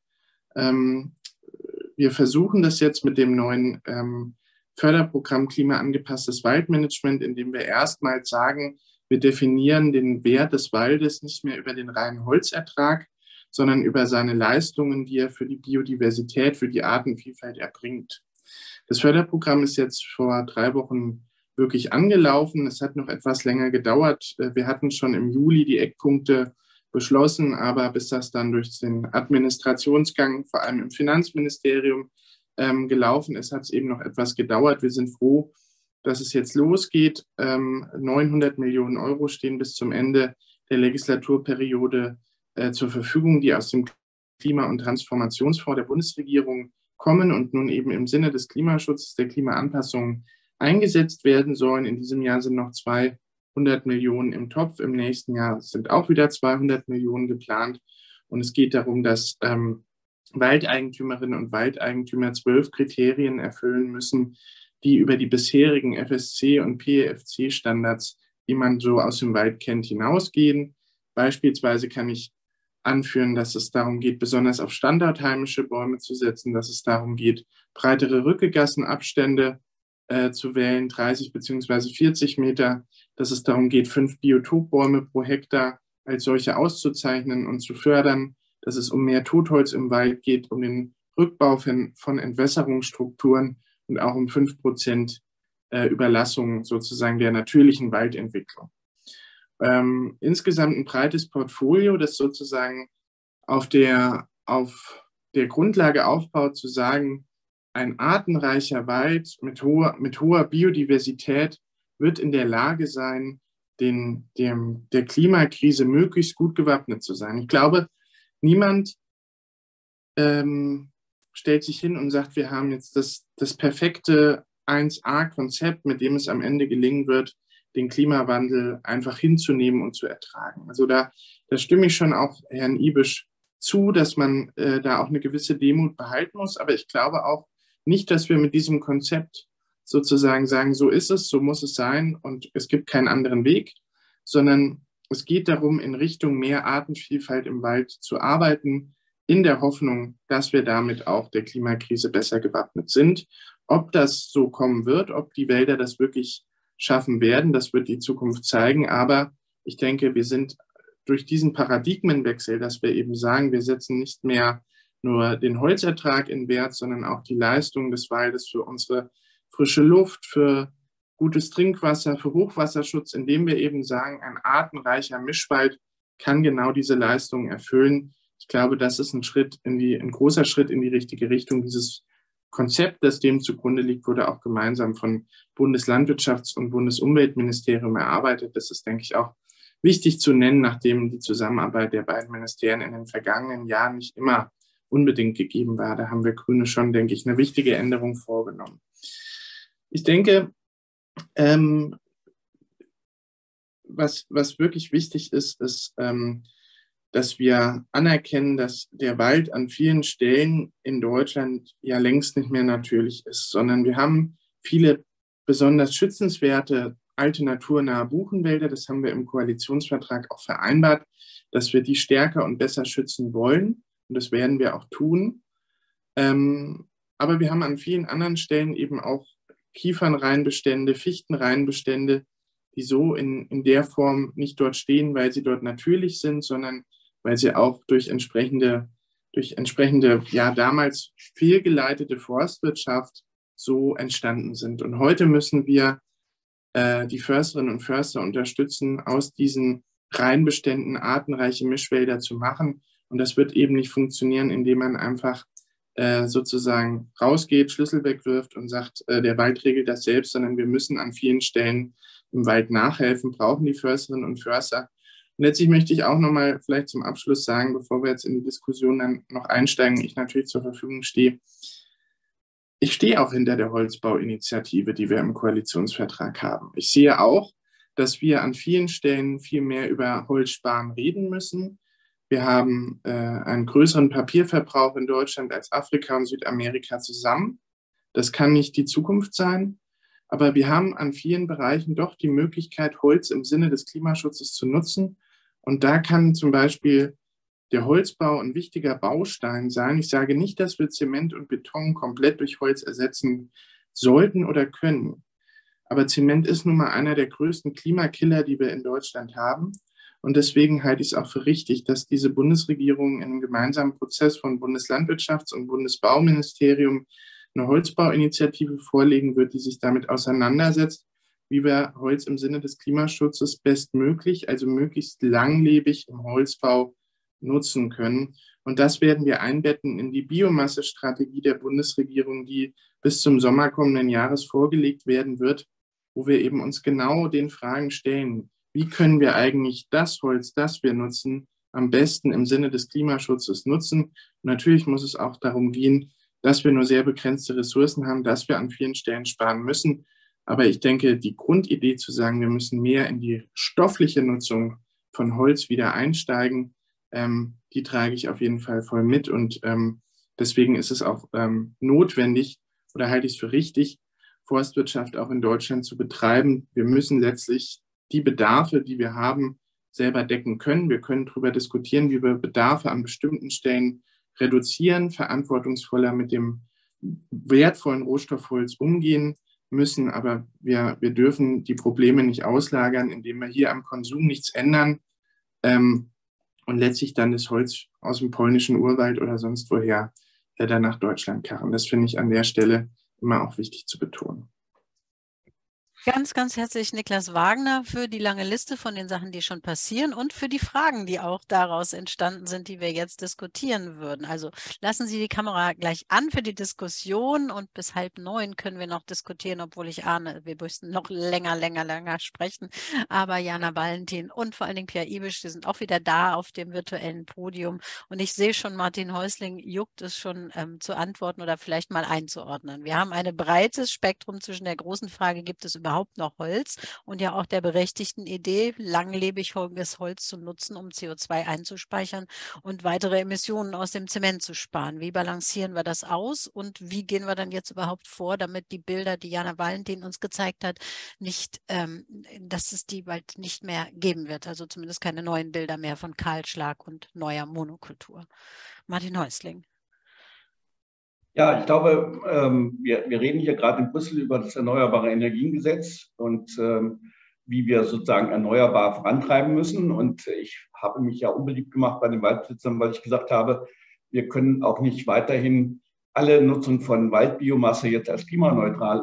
[SPEAKER 13] Wir versuchen das jetzt mit dem neuen Förderprogramm Klimaangepasstes Waldmanagement, indem wir erstmals sagen, wir definieren den Wert des Waldes nicht mehr über den reinen Holzertrag, sondern über seine Leistungen, die er für die Biodiversität, für die Artenvielfalt erbringt. Das Förderprogramm ist jetzt vor 3 Wochen wirklich angelaufen. Es hat noch etwas länger gedauert. Wir hatten schon im Juli die Eckpunkte beschlossen, aber bis das dann durch den Administrationsgang, vor allem im Finanzministerium, gelaufen ist, hat es eben noch etwas gedauert. Wir sind froh, dass es jetzt losgeht. 900 Millionen Euro stehen bis zum Ende der Legislaturperiode zur Verfügung, die aus dem Klima- und Transformationsfonds der Bundesregierung kommen und nun eben im Sinne des Klimaschutzes, der Klimaanpassung eingesetzt werden sollen. In diesem Jahr sind noch 200 Millionen im Topf. Im nächsten Jahr sind auch wieder 200 Millionen geplant. Und es geht darum, dass Waldeigentümerinnen und Waldeigentümer 12 Kriterien erfüllen müssen, die über die bisherigen FSC- und PEFC-Standards, die man so aus dem Wald kennt, hinausgehen. Beispielsweise kann ich anführen, dass es darum geht, besonders auf standortheimische Bäume zu setzen, dass es darum geht, breitere Rückegassenabstände zu wählen, 30 bzw. 40 Meter, dass es darum geht, 5 Biotopbäume pro Hektar als solche auszuzeichnen und zu fördern, dass es um mehr Totholz im Wald geht, um den Rückbau von Entwässerungsstrukturen und auch um 5% Überlassung sozusagen der natürlichen Waldentwicklung. Insgesamt ein breites Portfolio, das sozusagen auf der Grundlage aufbaut, zu sagen, ein artenreicher Wald mit hoher Biodiversität wird in der Lage sein, der Klimakrise möglichst gut gewappnet zu sein. Ich glaube, niemand stellt sich hin und sagt, wir haben jetzt das perfekte 1A-Konzept, mit dem es am Ende gelingen wird, den Klimawandel einfach hinzunehmen und zu ertragen. Also da stimme ich schon auch Herrn Ibisch zu, dass man da auch eine gewisse Demut behalten muss. Aber ich glaube auch nicht, dass wir mit diesem Konzept sozusagen sagen, so ist es, so muss es sein und es gibt keinen anderen Weg, sondern es geht darum, in Richtung mehr Artenvielfalt im Wald zu arbeiten, in der Hoffnung, dass wir damit auch der Klimakrise besser gewappnet sind. Ob das so kommen wird, ob die Wälder das wirklich schaffen werden, das wird die Zukunft zeigen. Aber ich denke, wir sind durch diesen Paradigmenwechsel, dass wir eben sagen, wir setzen nicht mehr nur den Holzertrag in Wert, sondern auch die Leistung des Waldes für unsere frische Luft, für gutes Trinkwasser, für Hochwasserschutz, indem wir eben sagen, ein artenreicher Mischwald kann genau diese Leistungen erfüllen. Ich glaube, das ist ein großer Schritt in die richtige Richtung. Dieses Konzept, das dem zugrunde liegt, wurde auch gemeinsam von Bundeslandwirtschafts- und Bundesumweltministerium erarbeitet. Das ist, denke ich, auch wichtig zu nennen, nachdem die Zusammenarbeit der beiden Ministerien in den vergangenen Jahren nicht immer unbedingt gegeben war. Da haben wir Grüne schon, denke ich, eine wichtige Änderung vorgenommen. Ich denke, was wirklich wichtig ist, dass wir anerkennen, dass der Wald an vielen Stellen in Deutschland ja längst nicht mehr natürlich ist, sondern wir haben viele besonders schützenswerte, alte naturnahe Buchenwälder. Das haben wir im Koalitionsvertrag auch vereinbart, dass wir die stärker und besser schützen wollen. Und das werden wir auch tun. Aber wir haben an vielen anderen Stellen eben auch Kiefernreinbestände, Fichtenreinbestände, die so in der Form nicht dort stehen, weil sie dort natürlich sind, sondern weil sie auch durch entsprechende ja damals fehlgeleitete Forstwirtschaft so entstanden sind. Und heute müssen wir die Försterinnen und Förster unterstützen, aus diesen Reinbeständen artenreiche Mischwälder zu machen. Und das wird eben nicht funktionieren, indem man einfach sozusagen rausgeht, Schlüssel wegwirft und sagt, der Wald regelt das selbst, sondern wir müssen an vielen Stellen im Wald nachhelfen, brauchen die Försterinnen und Förster. Und letztlich möchte ich auch nochmal vielleicht zum Abschluss sagen, bevor wir jetzt in die Diskussion dann noch einsteigen, ich natürlich zur Verfügung stehe. Ich stehe auch hinter der Holzbauinitiative, die wir im Koalitionsvertrag haben. Ich sehe auch, dass wir an vielen Stellen viel mehr über Holzsparen reden müssen. Wir haben einen größeren Papierverbrauch in Deutschland als Afrika und Südamerika zusammen. Das kann nicht die Zukunft sein. Aber wir haben an vielen Bereichen doch die Möglichkeit, Holz im Sinne des Klimaschutzes zu nutzen. Und da kann zum Beispiel der Holzbau ein wichtiger Baustein sein. Ich sage nicht, dass wir Zement und Beton komplett durch Holz ersetzen sollten oder können. Aber Zement ist nun mal einer der größten Klimakiller, die wir in Deutschland haben. Und deswegen halte ich es auch für richtig, dass diese Bundesregierung in einem gemeinsamen Prozess von Bundeslandwirtschafts- und Bundesbauministerium eine Holzbauinitiative vorlegen wird, die sich damit auseinandersetzt, wie wir Holz im Sinne des Klimaschutzes bestmöglich, also möglichst langlebig im Holzbau nutzen können. Und das werden wir einbetten in die Biomassestrategie der Bundesregierung, die bis zum Sommer kommenden Jahres vorgelegt werden wird, wo wir eben uns genau den Fragen stellen, wie können wir eigentlich das Holz, das wir nutzen, am besten im Sinne des Klimaschutzes nutzen. Und natürlich muss es auch darum gehen, dass wir nur sehr begrenzte Ressourcen haben, dass wir an vielen Stellen sparen müssen. Aber ich denke, die Grundidee zu sagen, wir müssen mehr in die stoffliche Nutzung von Holz wieder einsteigen, die trage ich auf jeden Fall voll mit. Und deswegen ist es auch notwendig oder halte ich es für richtig, Forstwirtschaft auch in Deutschland zu betreiben. Wir müssen letztlich die Bedarfe, die wir haben, selber decken können. Wir können darüber diskutieren, wie wir Bedarfe an bestimmten Stellen reduzieren, verantwortungsvoller mit dem wertvollen Rohstoff Holz umgehen. müssen, aber wir dürfen die Probleme nicht auslagern, indem wir hier am Konsum nichts ändern und letztlich dann das Holz aus dem polnischen Urwald oder sonst woher dann nach Deutschland karren. Das finde ich an der Stelle immer auch wichtig zu betonen.
[SPEAKER 1] Ganz, ganz herzlich Niklas Wagner für die lange Liste von den Sachen, die schon passieren und für die Fragen, die auch daraus entstanden sind, die wir jetzt diskutieren würden. Also lassen Sie die Kamera gleich an für die Diskussion und bis 8:30 können wir noch diskutieren, obwohl ich ahne, wir müssten noch länger sprechen. Aber Jana Valentin und vor allen Dingen Pierre Ibisch, die sind auch wieder da auf dem virtuellen Podium. Und ich sehe schon, Martin Häusling juckt es schon zu antworten oder vielleicht mal einzuordnen. Wir haben ein breites Spektrum zwischen der großen Frage, gibt es überhaupt noch Holz und ja auch der berechtigten Idee, langlebiges Holz zu nutzen, um CO2 einzuspeichern und weitere Emissionen aus dem Zement zu sparen. Wie balancieren wir das aus und wie gehen wir dann jetzt überhaupt vor, damit die Bilder, die Jana Valentin uns gezeigt hat, nicht, dass es die bald nicht mehr geben wird, also zumindest keine neuen Bilder mehr von Kahlschlag und neuer Monokultur. Martin Häusling.
[SPEAKER 2] Ja, ich glaube, wir reden hier gerade in Brüssel über das Erneuerbare Energiengesetz und wie wir sozusagen erneuerbar vorantreiben müssen. Und ich habe mich ja unbeliebt gemacht bei den Waldbesitzern, weil ich gesagt habe, wir können auch nicht weiterhin alle Nutzung von Waldbiomasse jetzt als klimaneutral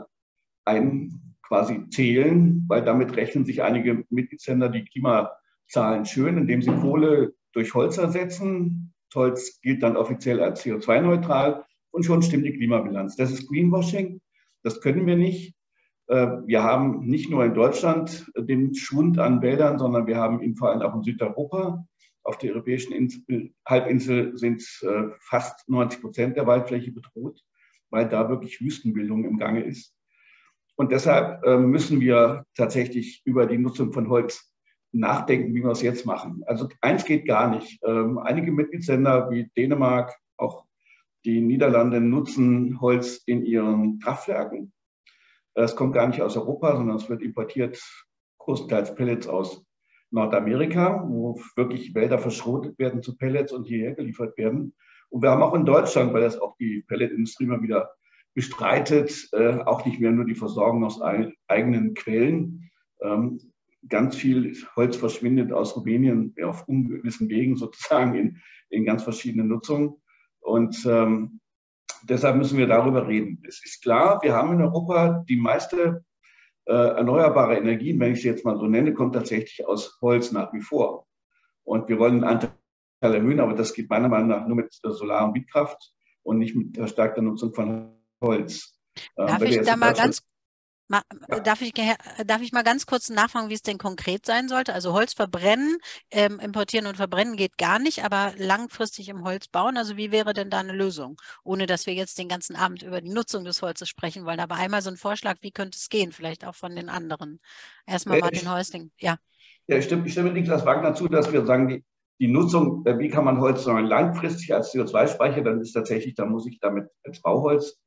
[SPEAKER 2] quasi zählen, weil damit rechnen sich einige Mitgliedsländer die Klimazahlen schön, indem sie Kohle durch Holz ersetzen. Holz gilt dann offiziell als CO2-neutral. Und schon stimmt die Klimabilanz. Das ist Greenwashing. Das können wir nicht. Wir haben nicht nur in Deutschland den Schwund an Wäldern, sondern wir haben ihn vor allem auch in Südeuropa. Auf der europäischen Halbinsel sind fast 90% der Waldfläche bedroht, weil da wirklich Wüstenbildung im Gange ist. Und deshalb müssen wir tatsächlich über die Nutzung von Holz nachdenken, wie wir es jetzt machen. Also eins geht gar nicht. Einige Mitgliedsländer wie Dänemark, auch die Niederlande nutzen Holz in ihren Kraftwerken. Es kommt gar nicht aus Europa, sondern es wird importiert, großteils Pellets aus Nordamerika, wo wirklich Wälder verschrotet werden zu Pellets und hierher geliefert werden. Und wir haben auch in Deutschland, weil das auch die Pelletindustrie mal wieder bestreitet, auch nicht mehr nur die Versorgung aus eigenen Quellen. Ganz viel Holz verschwindet aus Rumänien auf ungewissen Wegen sozusagen in ganz verschiedenen Nutzungen. Und deshalb müssen wir darüber reden. Es ist klar, wir haben in Europa die meiste erneuerbare Energien, wenn ich sie jetzt mal so nenne, kommt tatsächlich aus Holz nach wie vor. Und wir wollen den Anteil erhöhen, aber das geht meiner Meinung nach nur mit Solar- und Windkraft und nicht mit verstärkter Nutzung von Holz.
[SPEAKER 1] Darf ich da mal ganz Darf ich mal ganz kurz nachfragen, wie es denn konkret sein sollte? Also Holz verbrennen, importieren und verbrennen geht gar nicht, aber langfristig im Holz bauen. Also wie wäre denn da eine Lösung? Ohne dass wir jetzt den ganzen Abend über die Nutzung des Holzes sprechen wollen. Aber einmal so ein Vorschlag, wie könnte es gehen? Vielleicht auch von den anderen. Erstmal Martin Häusling. Ja,
[SPEAKER 2] ich stimme Niklas Wagner zu, dass wir sagen, die Nutzung, wie kann man Holz sagen, langfristig als CO2-Speicher, dann ist tatsächlich, da muss ich damit als Bauholz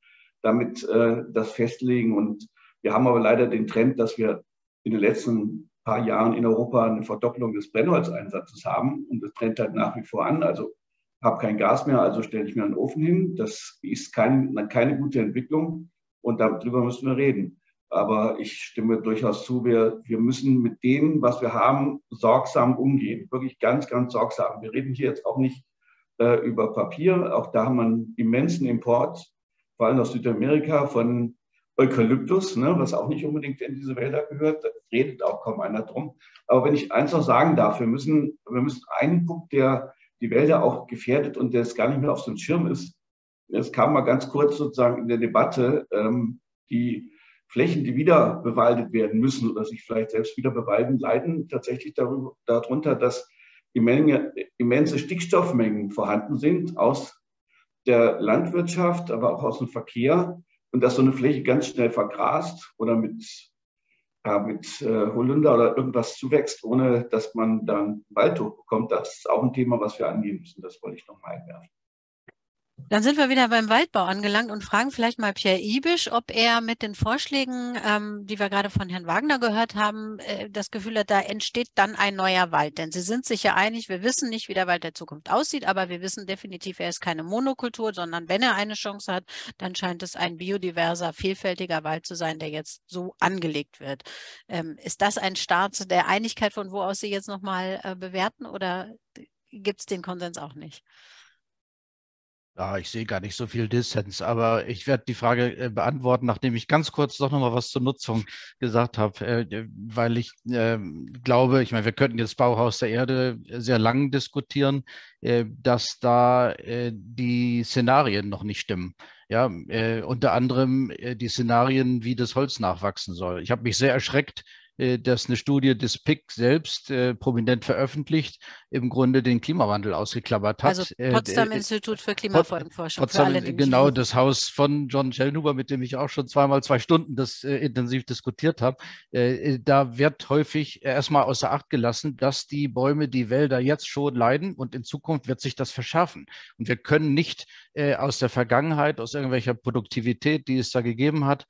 [SPEAKER 2] das festlegen. Und wir haben aber leider den Trend, dass wir in den letzten paar Jahren in Europa eine Verdopplung des Brennholzeinsatzes haben. Und das trennt halt nach wie vor an. Also habe kein Gas mehr, also stelle ich mir einen Ofen hin. Das ist keine gute Entwicklung und darüber müssen wir reden. Aber ich stimme durchaus zu, wir müssen mit dem, was wir haben, sorgsam umgehen. Wirklich ganz, ganz sorgsam. Wir reden hier jetzt auch nicht über Papier. Auch da haben wir einen immensen Import, vor allem aus Südamerika, von Eukalyptus, ne, was auch nicht unbedingt in diese Wälder gehört. Da redet auch kaum einer drum. Aber wenn ich eins noch sagen darf, wir müssen einen Punkt, der die Wälder auch gefährdet und der es gar nicht mehr auf so einem Schirm ist. Es kam mal ganz kurz sozusagen in der Debatte, die Flächen, die wieder bewaldet werden müssen oder sich vielleicht selbst wieder bewalden, leiden tatsächlich darunter, dass immense Stickstoffmengen vorhanden sind aus der Landwirtschaft, aber auch aus dem Verkehr und dass so eine Fläche ganz schnell vergrast oder mit Holunder oder irgendwas zuwächst, ohne dass man dann Wald hochbekommt. Das ist auch ein Thema, was wir angehen müssen. Das wollte ich noch mal einwerfen.
[SPEAKER 1] Dann sind wir wieder beim Waldbau angelangt und fragen vielleicht mal Pierre Ibisch, ob er mit den Vorschlägen, die wir gerade von Herrn Wagner gehört haben, das Gefühl hat, da entsteht dann ein neuer Wald. Denn Sie sind sich ja einig, wir wissen nicht, wie der Wald der Zukunft aussieht, aber wir wissen definitiv, er ist keine Monokultur, sondern wenn er eine Chance hat, dann scheint es ein biodiverser, vielfältiger Wald zu sein, der jetzt so angelegt wird. Ist das ein Start der Einigkeit, von wo aus Sie jetzt nochmal bewerten, oder gibt es den Konsens auch nicht?
[SPEAKER 12] Ja, ich sehe gar nicht so viel Dissens, aber ich werde die Frage beantworten, nachdem ich ganz kurz doch noch mal was zur Nutzung gesagt habe, weil ich glaube, ich meine, wir könnten jetzt Bauhaus der Erde sehr lang diskutieren, dass da die Szenarien noch nicht stimmen. Ja, unter anderem die Szenarien, wie das Holz nachwachsen soll. Ich habe mich sehr erschreckt, dass eine Studie des PIC selbst prominent veröffentlicht, im Grunde den Klimawandel ausgeklammert hat.
[SPEAKER 1] Also Potsdam Institut für Klimafolgenforschung. Potsdam, für alle,
[SPEAKER 12] genau, das Haus von John Schellnhuber, mit dem ich auch schon zweimal 2 Stunden das intensiv diskutiert habe. Da wird häufig erstmal außer Acht gelassen, dass die Bäume, die Wälder jetzt schon leiden und in Zukunft wird sich das verschärfen. Und wir können nicht aus der Vergangenheit, aus irgendwelcher Produktivität, die es da gegeben hat,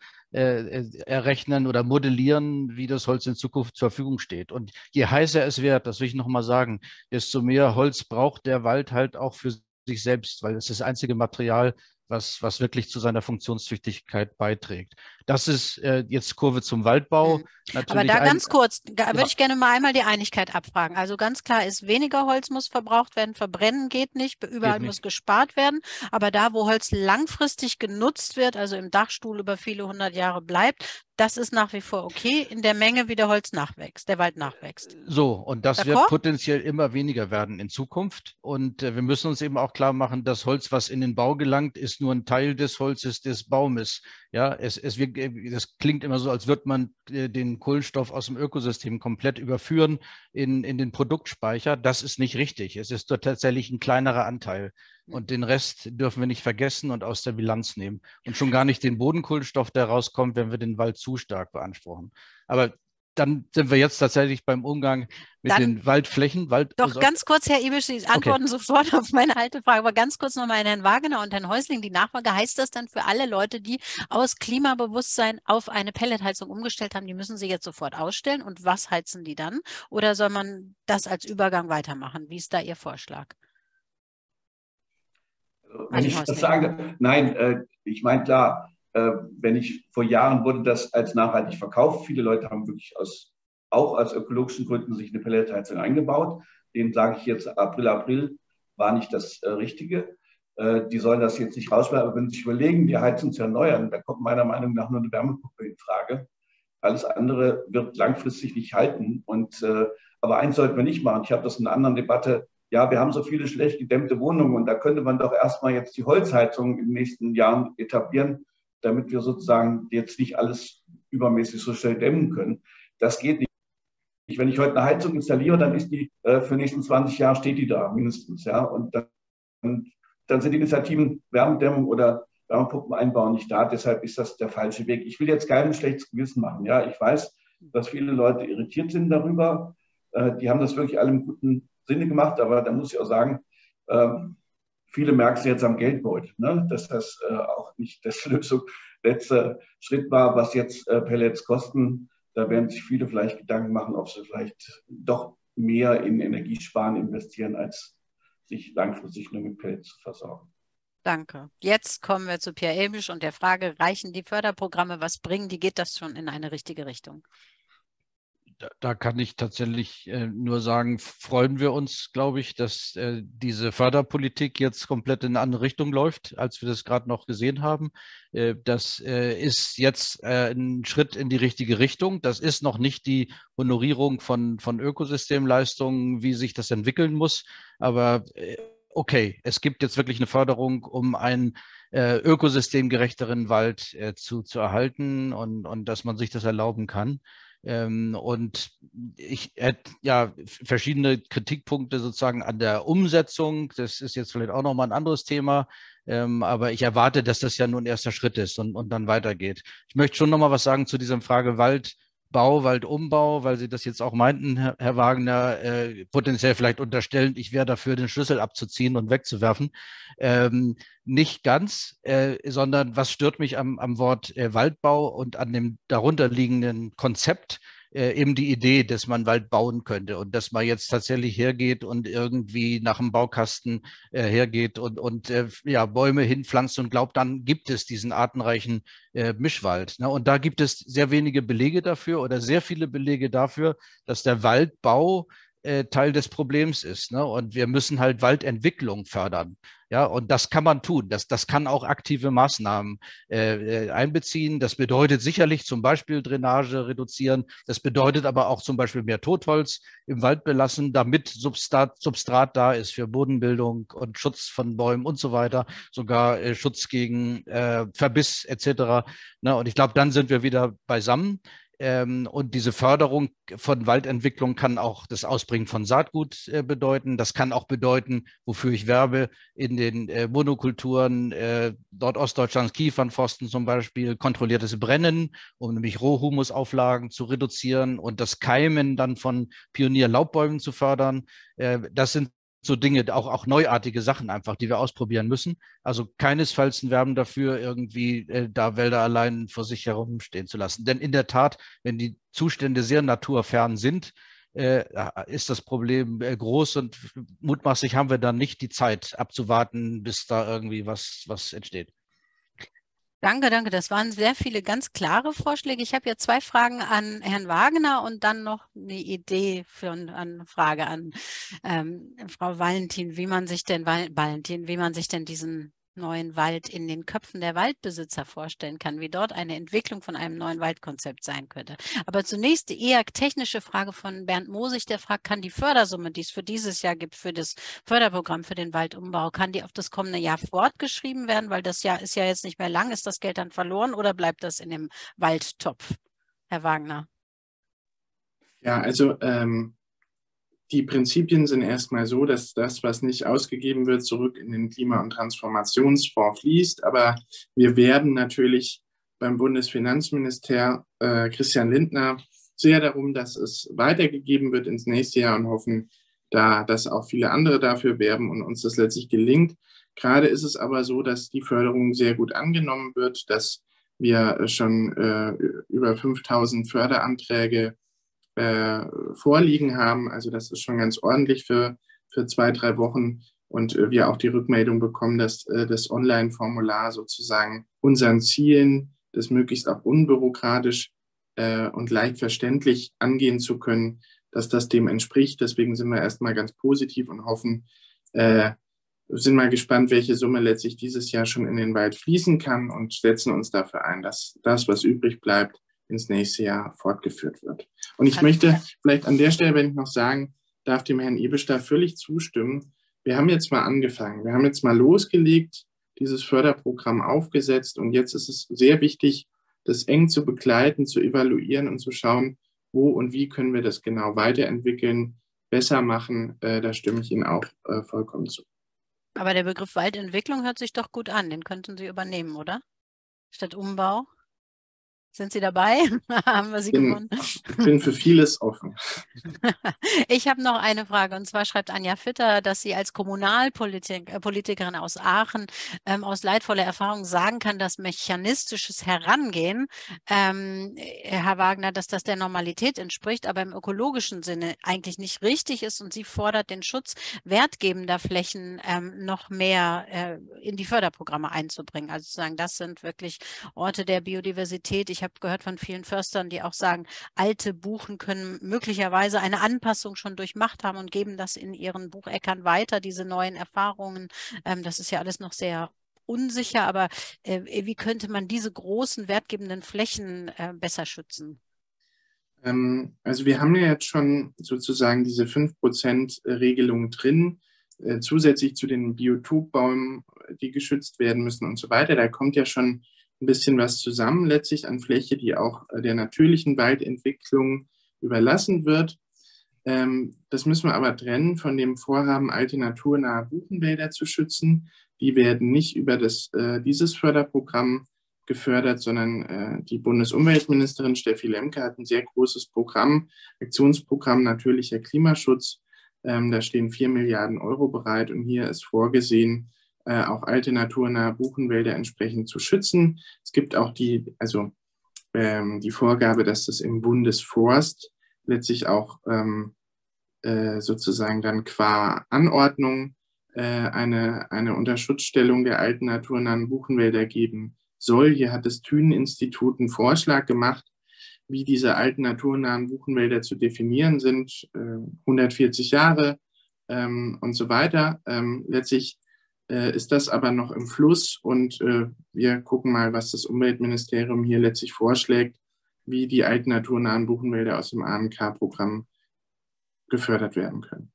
[SPEAKER 12] errechnen oder modellieren, wie das Holz in Zukunft zur Verfügung steht. Und je heißer es wird, das will ich nochmal sagen, desto mehr Holz braucht der Wald halt auch für sich selbst, weil es ist das einzige Material, was wirklich zu seiner Funktionstüchtigkeit beiträgt. Das ist jetzt Kurve zum Waldbau.
[SPEAKER 1] Aber da ganz kurz, würde ich gerne mal einmal die Einigkeit abfragen. Also ganz klar ist, weniger Holz muss verbraucht werden, verbrennen geht nicht, überall muss gespart werden. Aber da, wo Holz langfristig genutzt wird, also im Dachstuhl über viele 100 Jahre bleibt, das ist nach wie vor okay in der Menge, wie der Holz nachwächst, der Wald nachwächst.
[SPEAKER 12] So, und das wird potenziell immer weniger werden in Zukunft. Und wir müssen uns eben auch klar machen, das Holz, was in den Bau gelangt, ist nur ein Teil des Holzes des Baumes. Ja, das klingt immer so, als würde man den Kohlenstoff aus dem Ökosystem komplett überführen in den Produktspeicher. Das ist nicht richtig. Es ist dort tatsächlich ein kleinerer Anteil. Und den Rest dürfen wir nicht vergessen und aus der Bilanz nehmen. Und schon gar nicht den Bodenkohlenstoff, der rauskommt, wenn wir den Wald zu stark beanspruchen. Aber dann sind wir jetzt tatsächlich beim Umgang mit den Waldflächen.
[SPEAKER 1] Doch ganz kurz, Herr Ibisch, Sie antworten sofort auf meine alte Frage, aber ganz kurz nochmal an Herrn Wagner und Herrn Häusling. Die Nachfrage, heißt das dann für alle Leute, die aus Klimabewusstsein auf eine Pelletheizung umgestellt haben, die müssen sie jetzt sofort ausstellen? Und was heizen die dann? Oder soll man das als Übergang weitermachen? Wie ist da Ihr Vorschlag?
[SPEAKER 2] Wenn ich das sage, nein, ich meine, klar, vor Jahren wurde das als nachhaltig verkauft. Viele Leute haben wirklich auch aus ökologischen Gründen sich eine Pelletheizung eingebaut. Denen sage ich jetzt, April war nicht das Richtige. Die sollen das jetzt nicht rausschmeißen. Aber wenn sie sich überlegen, die Heizung zu erneuern, da kommt meiner Meinung nach nur eine Wärmepumpe in Frage. Alles andere wird langfristig nicht halten. Aber eins sollten wir nicht machen. Ich habe das in einer anderen Debatte. Ja, wir haben so viele schlecht gedämmte Wohnungen und da könnte man doch erstmal jetzt die Holzheizung in den nächsten Jahren etablieren, damit wir sozusagen jetzt nicht alles übermäßig so schnell dämmen können. Das geht nicht. Wenn ich heute eine Heizung installiere, dann ist die für die nächsten 20 Jahre steht die da mindestens. Ja? Und dann sind die Initiativen Wärmedämmung oder Wärmepumpen einbauen nicht da. Deshalb ist das der falsche Weg. Ich will jetzt kein schlechtes Gewissen machen. Ja, ich weiß, dass viele Leute irritiert sind darüber. Die haben das wirklich alle im guten Sinne gemacht, aber da muss ich auch sagen, viele merken es jetzt am Geldbeutel, ne? Dass das auch nicht der letzte Schritt war, was jetzt Pellets kosten. Da werden sich viele vielleicht Gedanken machen, ob sie vielleicht doch mehr in Energiesparen investieren, als sich langfristig nur mit Pellets zu versorgen.
[SPEAKER 1] Danke. Jetzt kommen wir zu Pierre Ibisch und der Frage, reichen die Förderprogramme, was bringen die? Geht das schon in eine richtige Richtung?
[SPEAKER 12] Da kann ich tatsächlich nur sagen, freuen wir uns, glaube ich, dass diese Förderpolitik jetzt komplett in eine andere Richtung läuft, als wir das gerade noch gesehen haben. Das ist jetzt ein Schritt in die richtige Richtung. Das ist noch nicht die Honorierung von Ökosystemleistungen, wie sich das entwickeln muss. Aber okay, es gibt jetzt wirklich eine Förderung, um einen ökosystemgerechteren Wald zu erhalten und dass man sich das erlauben kann. Und ich hätte ja verschiedene Kritikpunkte sozusagen an der Umsetzung. Das ist jetzt vielleicht auch nochmal ein anderes Thema. Aber ich erwarte, dass das ja nur ein erster Schritt ist und dann weitergeht. Ich möchte schon nochmal was sagen zu dieser Frage Wald Waldbau, Waldumbau, weil Sie das jetzt auch meinten, Herr Wagner, potenziell vielleicht unterstellend, ich wäre dafür, den Schlüssel abzuziehen und wegzuwerfen. Nicht ganz, sondern was stört mich am Wort Waldbau und an dem darunterliegenden Konzept, eben die Idee, dass man Wald bauen könnte und dass man jetzt tatsächlich hergeht und irgendwie nach dem Baukasten hergeht und ja, Bäume hinpflanzt und glaubt, dann gibt es diesen artenreichen Mischwald. Ne? Und da gibt es sehr wenige Belege dafür oder sehr viele Belege dafür, dass der Waldbau Teil des Problems ist. Ne? Und wir müssen halt Waldentwicklung fördern. Ja, und das kann man tun. Das kann auch aktive Maßnahmen einbeziehen. Das bedeutet sicherlich zum Beispiel Drainage reduzieren. Das bedeutet aber auch zum Beispiel mehr Totholz im Wald belassen, damit Substrat da ist für Bodenbildung und Schutz von Bäumen und so weiter, sogar Schutz gegen Verbiss etc. Ne? Und ich glaube, dann sind wir wieder beisammen. Und diese Förderung von Waldentwicklung kann auch das Ausbringen von Saatgut bedeuten. Das kann auch bedeuten, wofür ich werbe, in den Monokulturen Nordostdeutschlands, Kiefernforsten zum Beispiel, kontrolliertes Brennen, um nämlich Rohhumusauflagen zu reduzieren und das Keimen dann von Pionierlaubbäumen zu fördern. Das sind so Dinge, auch neuartige Sachen einfach, die wir ausprobieren müssen. Also keinesfalls ein Werben dafür, irgendwie da Wälder allein vor sich herumstehen zu lassen. Denn in der Tat, wenn die Zustände sehr naturfern sind, ist das Problem groß und mutmaßlich haben wir dann nicht die Zeit abzuwarten, bis da irgendwie was entsteht.
[SPEAKER 1] Danke, danke. Das waren sehr viele ganz klare Vorschläge. Ich habe jetzt 2 Fragen an Herrn Wagner und dann noch eine Idee für eine Frage an Frau Valentin, wie man sich denn diesen neuen Wald in den Köpfen der Waldbesitzer vorstellen kann, wie dort eine Entwicklung von einem neuen Waldkonzept sein könnte. Aber zunächst die eher technische Frage von Bernd Mosig, der fragt, kann die Fördersumme, die es für dieses Jahr gibt, für das Förderprogramm für den Waldumbau, kann die auf das kommende Jahr fortgeschrieben werden, weil das Jahr ist ja jetzt nicht mehr lang, ist das Geld dann verloren oder bleibt das in dem Waldtopf? Herr Wagner.
[SPEAKER 13] Ja, also die Prinzipien sind erstmal so, dass das, was nicht ausgegeben wird, zurück in den Klima- und Transformationsfonds fließt. Aber wir werden natürlich beim Bundesfinanzminister Christian Lindner sehr darum, dass es weitergegeben wird ins nächste Jahr und hoffen, dass auch viele andere dafür werben und uns das letztlich gelingt. Gerade ist es aber so, dass die Förderung sehr gut angenommen wird, dass wir schon über 5.000 Förderanträge vorliegen haben. Also das ist schon ganz ordentlich für 2-3 Wochen und wir auch die Rückmeldung bekommen, dass das Online-Formular sozusagen unseren Zielen, das möglichst auch unbürokratisch und leicht verständlich angehen zu können, dass das dem entspricht. Deswegen sind wir erstmal ganz positiv und hoffen, sind mal gespannt, welche Summe letztlich dieses Jahr schon in den Wald fließen kann und setzen uns dafür ein, dass das, was übrig bleibt, ins nächste Jahr fortgeführt wird. Und ich möchte vielleicht an der Stelle, wenn ich noch sagen darf, dem Herrn Ebisch da völlig zustimmen. Wir haben jetzt mal angefangen, wir haben jetzt mal losgelegt, dieses Förderprogramm aufgesetzt und jetzt ist es sehr wichtig, das eng zu begleiten, zu evaluieren und zu schauen, wo und wie können wir das genau weiterentwickeln, besser machen. Da stimme ich Ihnen auch vollkommen zu.
[SPEAKER 1] Aber der Begriff Waldentwicklung hört sich doch gut an, den könnten Sie übernehmen, oder? Statt Umbau? Sind Sie dabei? Haben wir Sie gewonnen?
[SPEAKER 13] Ich bin für vieles offen.
[SPEAKER 1] Ich habe noch eine Frage und zwar schreibt Anja Fitter, dass sie als Kommunalpolitikerin aus Aachen aus leidvoller Erfahrung sagen kann, dass mechanistisches Herangehen, Herr Wagner, dass das der Normalität entspricht, aber im ökologischen Sinne eigentlich nicht richtig ist und sie fordert den Schutz wertgebender Flächen noch mehr in die Förderprogramme einzubringen. Also zu sagen, das sind wirklich Orte der Biodiversität. Ich habe gehört von vielen Förstern, die auch sagen, alte Buchen können möglicherweise eine Anpassung schon durchmacht haben und geben das in ihren Bucheckern weiter, diese neuen Erfahrungen. Das ist ja alles noch sehr unsicher, aber wie könnte man diese großen wertgebenden Flächen besser schützen?
[SPEAKER 13] Also wir haben ja jetzt schon sozusagen diese 5%-Regelung drin, zusätzlich zu den Biotopbäumen, die geschützt werden müssen und so weiter. Da kommt ja schon ein bisschen was zusammen letztlich an Fläche, die auch der natürlichen Waldentwicklung überlassen wird. Das müssen wir aber trennen von dem Vorhaben, alte naturnahe Buchenwälder zu schützen. Die werden nicht über dieses Förderprogramm gefördert, sondern die Bundesumweltministerin Steffi Lemke hat ein sehr großes Programm, Aktionsprogramm Natürlicher Klimaschutz. Da stehen 4 Milliarden Euro bereit und hier ist vorgesehen, auch alte naturnahe Buchenwälder entsprechend zu schützen. Es gibt auch die Vorgabe, dass das im Bundesforst letztlich auch sozusagen dann qua Anordnung eine Unterschutzstellung der alten naturnahen Buchenwälder geben soll. Hier hat das Thünen-Institut einen Vorschlag gemacht, wie diese alten naturnahen Buchenwälder zu definieren sind, 140 Jahre und so weiter. Letztlich ist das aber noch im Fluss und wir gucken mal, was das Umweltministerium hier letztlich vorschlägt, wie die alten naturnahen Buchenwälder aus dem ANK-Programm gefördert werden können.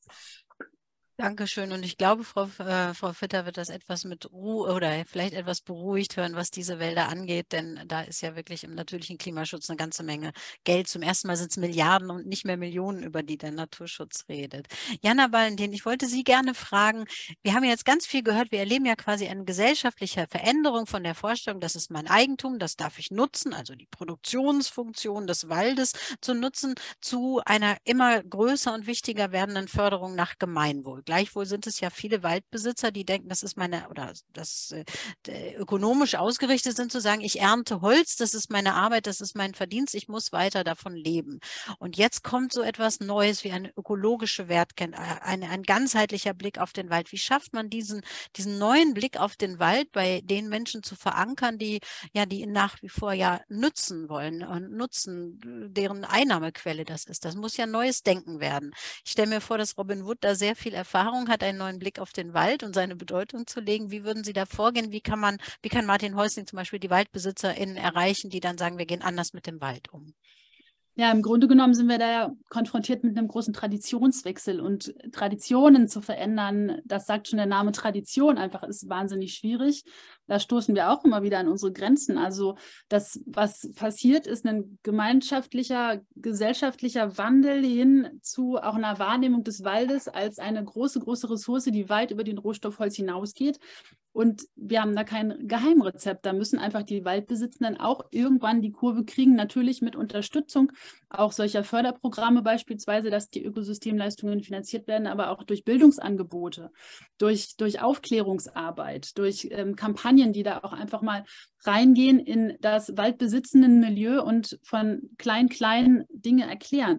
[SPEAKER 1] Dankeschön. Und ich glaube, Frau Fitter wird das etwas mit Ruhe oder vielleicht etwas beruhigt hören, was diese Wälder angeht, denn da ist ja wirklich im natürlichen Klimaschutz eine ganze Menge Geld. Zum ersten Mal sind es Milliarden und nicht mehr Millionen, über die der Naturschutz redet. Jana Valentin, ich wollte Sie gerne fragen, wir haben jetzt ganz viel gehört, wir erleben ja quasi eine gesellschaftliche Veränderung von der Vorstellung, das ist mein Eigentum, das darf ich nutzen, also die Produktionsfunktion des Waldes zu nutzen, zu einer immer größer und wichtiger werdenden Förderung nach Gemeinwohl. Gleichwohl sind es ja viele Waldbesitzer, die denken, das ist meine, oder das ökonomisch ausgerichtet sind, zu sagen, ich ernte Holz, das ist meine Arbeit, das ist mein Verdienst, ich muss weiter davon leben. Und jetzt kommt so etwas Neues wie eine ökologische Wertkette, ein ganzheitlicher Blick auf den Wald. Wie schafft man diesen neuen Blick auf den Wald bei den Menschen zu verankern, die ihn nach wie vor ja nützen wollen und nutzen, deren Einnahmequelle das ist. Das muss ja neues Denken werden. Ich stelle mir vor, dass Robin Wood da sehr viel Erfahrung hat, einen neuen Blick auf den Wald und seine Bedeutung zu legen. Wie würden Sie da vorgehen? Wie kann Martin Häusling zum Beispiel die WaldbesitzerInnen erreichen, die dann sagen, wir gehen anders mit dem Wald um?
[SPEAKER 6] Ja, im Grunde genommen sind wir da ja konfrontiert mit einem großen Traditionswechsel und Traditionen zu verändern, das sagt schon der Name Tradition einfach, ist wahnsinnig schwierig. Da stoßen wir auch immer wieder an unsere Grenzen. Also das, was passiert, ist ein gemeinschaftlicher, gesellschaftlicher Wandel hin zu auch einer Wahrnehmung des Waldes als eine große, große Ressource, die weit über den Rohstoff Holz hinausgeht. Und wir haben da kein Geheimrezept. Da müssen einfach die Waldbesitzenden auch irgendwann die Kurve kriegen, natürlich mit Unterstützung auch solcher Förderprogramme beispielsweise, dass die Ökosystemleistungen finanziert werden, aber auch durch Bildungsangebote, durch Aufklärungsarbeit, durch Kampagnen, die da auch einfach mal reingehen in das waldbesitzenden Milieu und von kleinen Dinge erklären.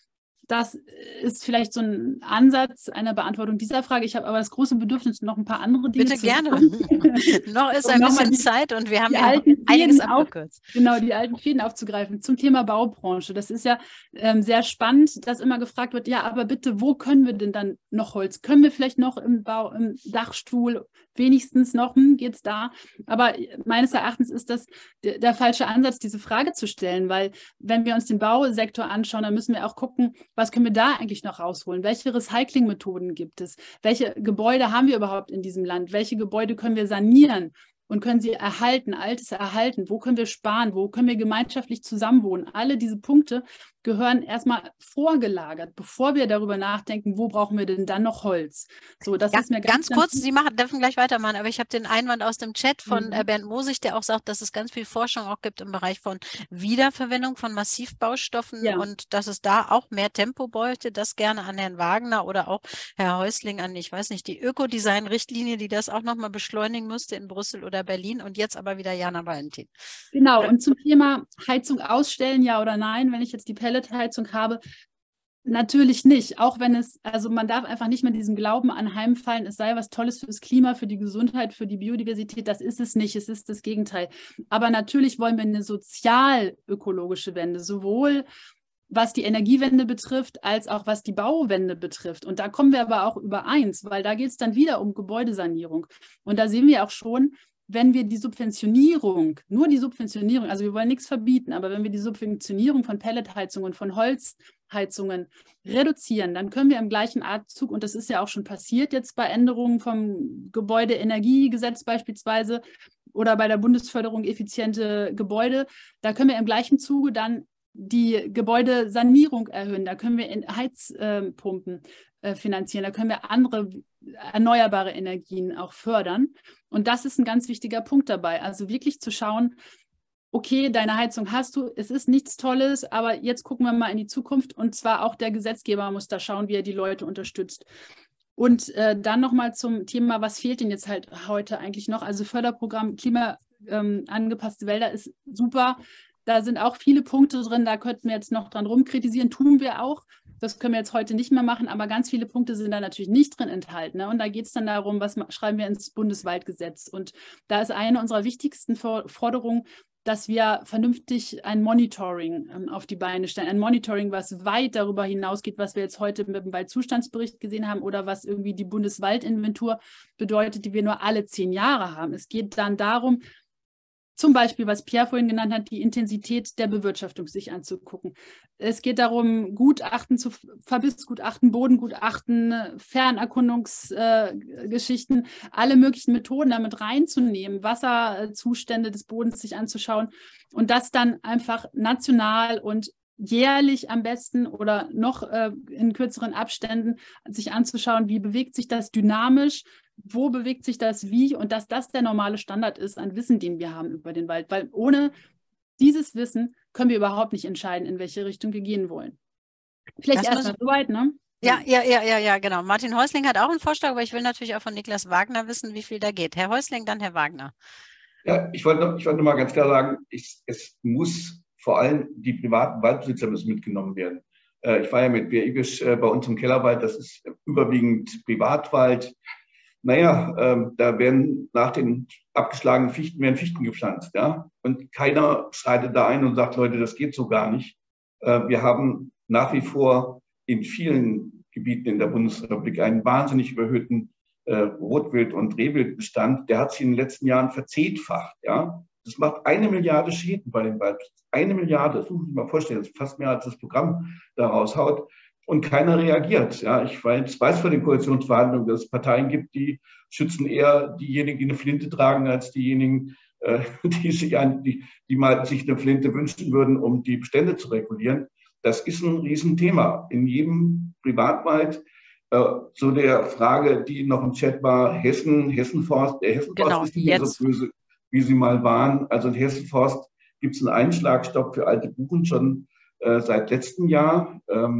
[SPEAKER 6] Das ist vielleicht so ein Ansatz einer Beantwortung dieser Frage. Ich habe aber das große Bedürfnis, noch ein paar andere Dinge
[SPEAKER 1] zu sagen. Bitte gerne. Noch ist ein bisschen Zeit und wir haben ja einiges abgekürzt.
[SPEAKER 6] Genau, die alten Fäden aufzugreifen zum Thema Baubranche. Das ist ja sehr spannend, dass immer gefragt wird, ja, aber bitte, wo können wir denn dann noch Holz? Können wir vielleicht noch im Dachstuhl wenigstens noch, geht's da? Aber meines Erachtens ist das der falsche Ansatz, diese Frage zu stellen, weil wenn wir uns den Bausektor anschauen, dann müssen wir auch gucken, was können wir da eigentlich noch rausholen? Welche Recyclingmethoden gibt es? Welche Gebäude haben wir überhaupt in diesem Land? Welche Gebäude können wir sanieren und können sie erhalten, Altes erhalten? Wo können wir sparen? Wo können wir gemeinschaftlich zusammenwohnen? Alle diese Punkte gehören erstmal vorgelagert, bevor wir darüber nachdenken, wo brauchen wir denn dann noch Holz? So, das ist mir
[SPEAKER 1] ganz kurz, Sie dürfen gleich weitermachen, aber ich habe den Einwand aus dem Chat von Bernd Mosig, der auch sagt, dass es ganz viel Forschung auch gibt im Bereich von Wiederverwendung von Massivbaustoffen und dass es da auch mehr Tempo bräuchte. Das gerne an Herrn Wagner oder auch Herr Häusling an, ich weiß nicht, die Ökodesign-Richtlinie, die das auch nochmal beschleunigen müsste in Brüssel oder Berlin. Und jetzt aber wieder Jana Valentin.
[SPEAKER 6] Genau, und zum Thema Heizung ausstellen, ja oder nein, wenn ich jetzt die Pelletheizung habe, natürlich nicht, auch wenn man darf einfach nicht mit diesem Glauben anheimfallen, es sei was Tolles fürs Klima, für die Gesundheit, für die Biodiversität, das ist es nicht, es ist das Gegenteil. Aber natürlich wollen wir eine sozial-ökologische Wende, sowohl was die Energiewende betrifft, als auch was die Bauwende betrifft. Und da kommen wir aber auch übereins, weil da geht es dann wieder um Gebäudesanierung. Und da sehen wir auch schon, wenn wir die Subventionierung, nur die Subventionierung, also wir wollen nichts verbieten, aber wenn wir die Subventionierung von Pelletheizungen, von Holzheizungen reduzieren, dann können wir im gleichen Atemzug, und das ist ja auch schon passiert jetzt bei Änderungen vom Gebäudeenergiegesetz beispielsweise oder bei der Bundesförderung effiziente Gebäude, da können wir im gleichen Zuge dann die Gebäudesanierung erhöhen, da können wir Heizpumpen finanzieren, da können wir andere erneuerbare Energien auch fördern. Und das ist ein ganz wichtiger Punkt dabei. Also wirklich zu schauen, okay, deine Heizung hast du, es ist nichts Tolles, aber jetzt gucken wir mal in die Zukunft und zwar auch der Gesetzgeber muss da schauen, wie er die Leute unterstützt. Und dann nochmal zum Thema, was fehlt denn jetzt halt heute eigentlich noch? Also Förderprogramm klimaangepasste Wälder ist super. Da sind auch viele Punkte drin, da könnten wir jetzt noch dran rumkritisieren, tun wir auch. Das können wir jetzt heute nicht mehr machen, aber ganz viele Punkte sind da natürlich nicht drin enthalten. Ne? Und da geht es dann darum, was schreiben wir ins Bundeswaldgesetz. Und da ist eine unserer wichtigsten Forderungen, dass wir vernünftig ein Monitoring auf die Beine stellen. Ein Monitoring, was weit darüber hinausgeht, was wir jetzt heute mit dem Waldzustandsbericht gesehen haben oder was irgendwie die Bundeswaldinventur bedeutet, die wir nur alle 10 Jahre haben. Es geht dann darum, zum Beispiel, was Pierre vorhin genannt hat, die Intensität der Bewirtschaftung sich anzugucken. Es geht darum, Verbissgutachten, Bodengutachten, Fernerkundungsgeschichten, alle möglichen Methoden damit reinzunehmen, Wasserzustände des Bodens sich anzuschauen und das dann einfach national und jährlich am besten oder noch in kürzeren Abständen sich anzuschauen, wie bewegt sich das dynamisch, wo bewegt sich das wie und dass das der normale Standard ist an Wissen, den wir haben über den Wald. Weil ohne dieses Wissen können wir überhaupt nicht entscheiden, in welche Richtung wir gehen wollen. Vielleicht erstmal soweit, ne?
[SPEAKER 1] Ja, genau. Martin Häusling hat auch einen Vorschlag, aber ich will natürlich auch von Niklas Wagner wissen, wie viel da geht. Herr Häusling, dann Herr Wagner.
[SPEAKER 2] Ja, ich wollte mal ganz klar sagen, es muss vor allem die privaten Waldbesitzer müssen mitgenommen werden. Ich war ja mit Bär Igisch bei uns im Kellerwald, das ist überwiegend Privatwald. Naja, da werden nach den abgeschlagenen Fichten gepflanzt, ja. Und keiner schreitet da ein und sagt, Leute, das geht so gar nicht. Wir haben nach wie vor in vielen Gebieten in der Bundesrepublik einen wahnsinnig überhöhten Rotwild- und Rehwildbestand. Der hat sich in den letzten Jahren verzehnfacht, ja. Das macht 1 Milliarde Schäden bei den Waldbesitzern. 1 Milliarde, das muss man sich mal vorstellen, das ist fast mehr als das Programm da raushaut. Und keiner reagiert. Ja, ich weiß von den Koalitionsverhandlungen, dass es Parteien gibt, die schützen eher diejenigen, die eine Flinte tragen, als diejenigen, die mal sich eine Flinte wünschen würden, um die Bestände zu regulieren. Das ist ein Riesenthema. In jedem Privatwald, zu der Frage, die noch im Chat war, Hessenforst. Der Hessenforst ist nicht mehr so böse, wie sie mal waren. Also in Hessenforst gibt es einen Einschlagstopp für alte Buchen schon seit letztem Jahr.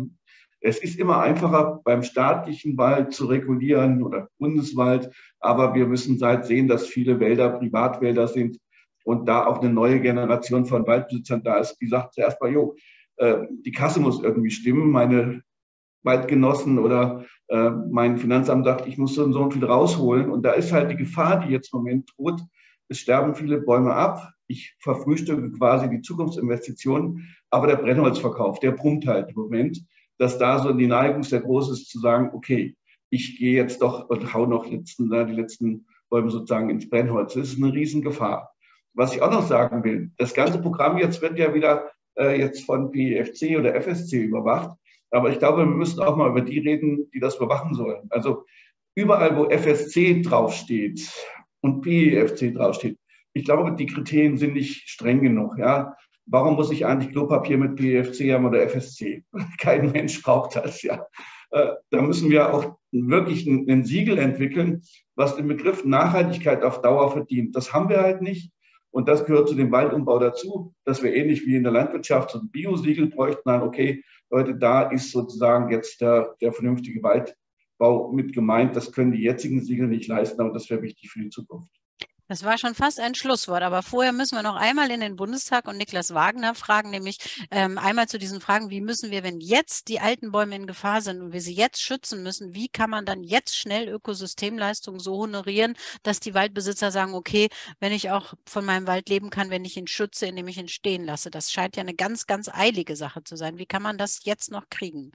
[SPEAKER 2] Es ist immer einfacher, beim staatlichen Wald zu regulieren oder Bundeswald, aber wir müssen sehen, dass viele Wälder Privatwälder sind und da auch eine neue Generation von Waldbesitzern da ist, die sagt zuerst mal, die Kasse muss irgendwie stimmen, meine Waldgenossen oder mein Finanzamt sagt, ich muss so und so viel rausholen und da ist halt die Gefahr, die jetzt im Moment droht, es sterben viele Bäume ab, ich verfrühstücke quasi die Zukunftsinvestitionen, aber der Brennholzverkauf, der brummt halt im Moment, dass da so die Neigung sehr groß ist, zu sagen, okay, ich gehe jetzt doch und hau noch die letzten Bäume sozusagen ins Brennholz. Das ist eine Riesengefahr. Was ich auch noch sagen will, das ganze Programm jetzt wird ja wieder jetzt von PEFC oder FSC überwacht. Aber ich glaube, wir müssen auch mal über die reden, die das überwachen sollen. Also überall, wo FSC draufsteht und PEFC draufsteht, ich glaube, die Kriterien sind nicht streng genug. Ja? Warum muss ich eigentlich Klopapier mit PEFC haben oder FSC? Kein Mensch braucht das, ja. Da müssen wir auch wirklich ein Siegel entwickeln, was den Begriff Nachhaltigkeit auf Dauer verdient. Das haben wir halt nicht. Und das gehört zu dem Waldumbau dazu, dass wir ähnlich wie in der Landwirtschaft so ein Biosiegel bräuchten. Nein, okay, Leute, da ist sozusagen jetzt der vernünftige Waldbau mit gemeint. Das können die jetzigen Siegel nicht leisten, aber das wäre wichtig für die Zukunft.
[SPEAKER 1] Das war schon fast ein Schlusswort, aber vorher müssen wir noch einmal in den Bundestag und Niklas Wagner fragen, nämlich einmal zu diesen Fragen, wie müssen wir, wenn jetzt die alten Bäume in Gefahr sind und wir sie jetzt schützen müssen, wie kann man dann jetzt schnell Ökosystemleistungen so honorieren, dass die Waldbesitzer sagen, okay, wenn ich auch von meinem Wald leben kann, wenn ich ihn schütze, indem ich ihn stehen lasse. Das scheint ja eine ganz, ganz eilige Sache zu sein. Wie kann man das jetzt noch kriegen?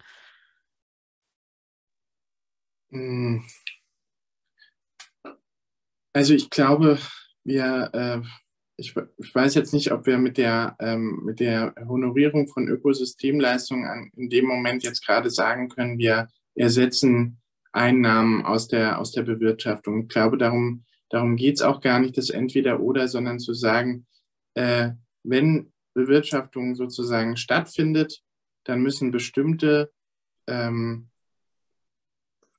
[SPEAKER 13] Also ich glaube, ich weiß jetzt nicht, ob wir mit der Honorierung von Ökosystemleistungen in dem Moment jetzt gerade sagen können, wir ersetzen Einnahmen aus der Bewirtschaftung. Ich glaube, darum geht es auch gar nicht, das Entweder-Oder, sondern zu sagen, wenn Bewirtschaftung sozusagen stattfindet, dann müssen bestimmte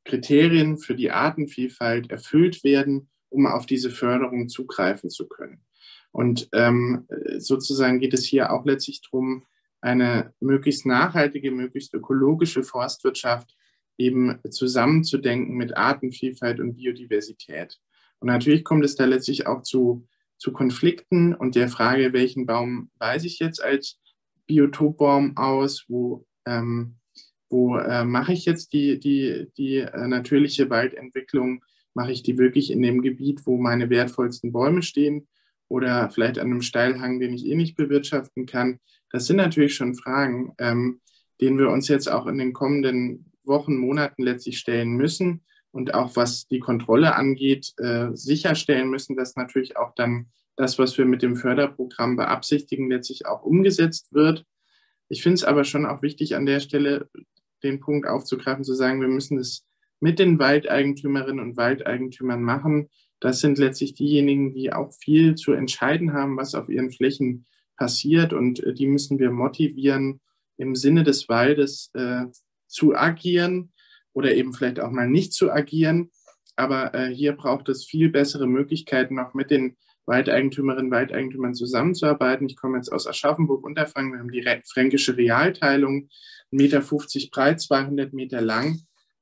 [SPEAKER 13] Kriterien für die Artenvielfalt erfüllt werden, um auf diese Förderung zugreifen zu können. Und sozusagen geht es hier auch letztlich darum, eine möglichst nachhaltige, möglichst ökologische Forstwirtschaft eben zusammenzudenken mit Artenvielfalt und Biodiversität. Und natürlich kommt es da letztlich auch zu Konflikten und der Frage, welchen Baum weise ich jetzt als Biotopbaum aus, wo mache ich jetzt die natürliche Waldentwicklung, mache ich die wirklich in dem Gebiet, wo meine wertvollsten Bäume stehen oder vielleicht an einem Steilhang, den ich eh nicht bewirtschaften kann. Das sind natürlich schon Fragen, denen wir uns jetzt auch in den kommenden Wochen, Monaten letztlich stellen müssen und auch was die Kontrolle angeht, sicherstellen müssen, dass natürlich auch dann das, was wir mit dem Förderprogramm beabsichtigen, letztlich auch umgesetzt wird. Ich finde es aber schon auch wichtig, an der Stelle den Punkt aufzugreifen, zu sagen, wir müssen es mit den Waldeigentümerinnen und Waldeigentümern machen. Das sind letztlich diejenigen, die auch viel zu entscheiden haben, was auf ihren Flächen passiert. Und die müssen wir motivieren, im Sinne des Waldes zu agieren oder eben vielleicht auch mal nicht zu agieren. Aber hier braucht es viel bessere Möglichkeiten, auch mit den Waldeigentümerinnen und Waldeigentümern zusammenzuarbeiten. Ich komme jetzt aus Aschaffenburg-Unterfranken. Wir haben die fränkische Realteilung, 1,50 Meter breit, 200 Meter lang.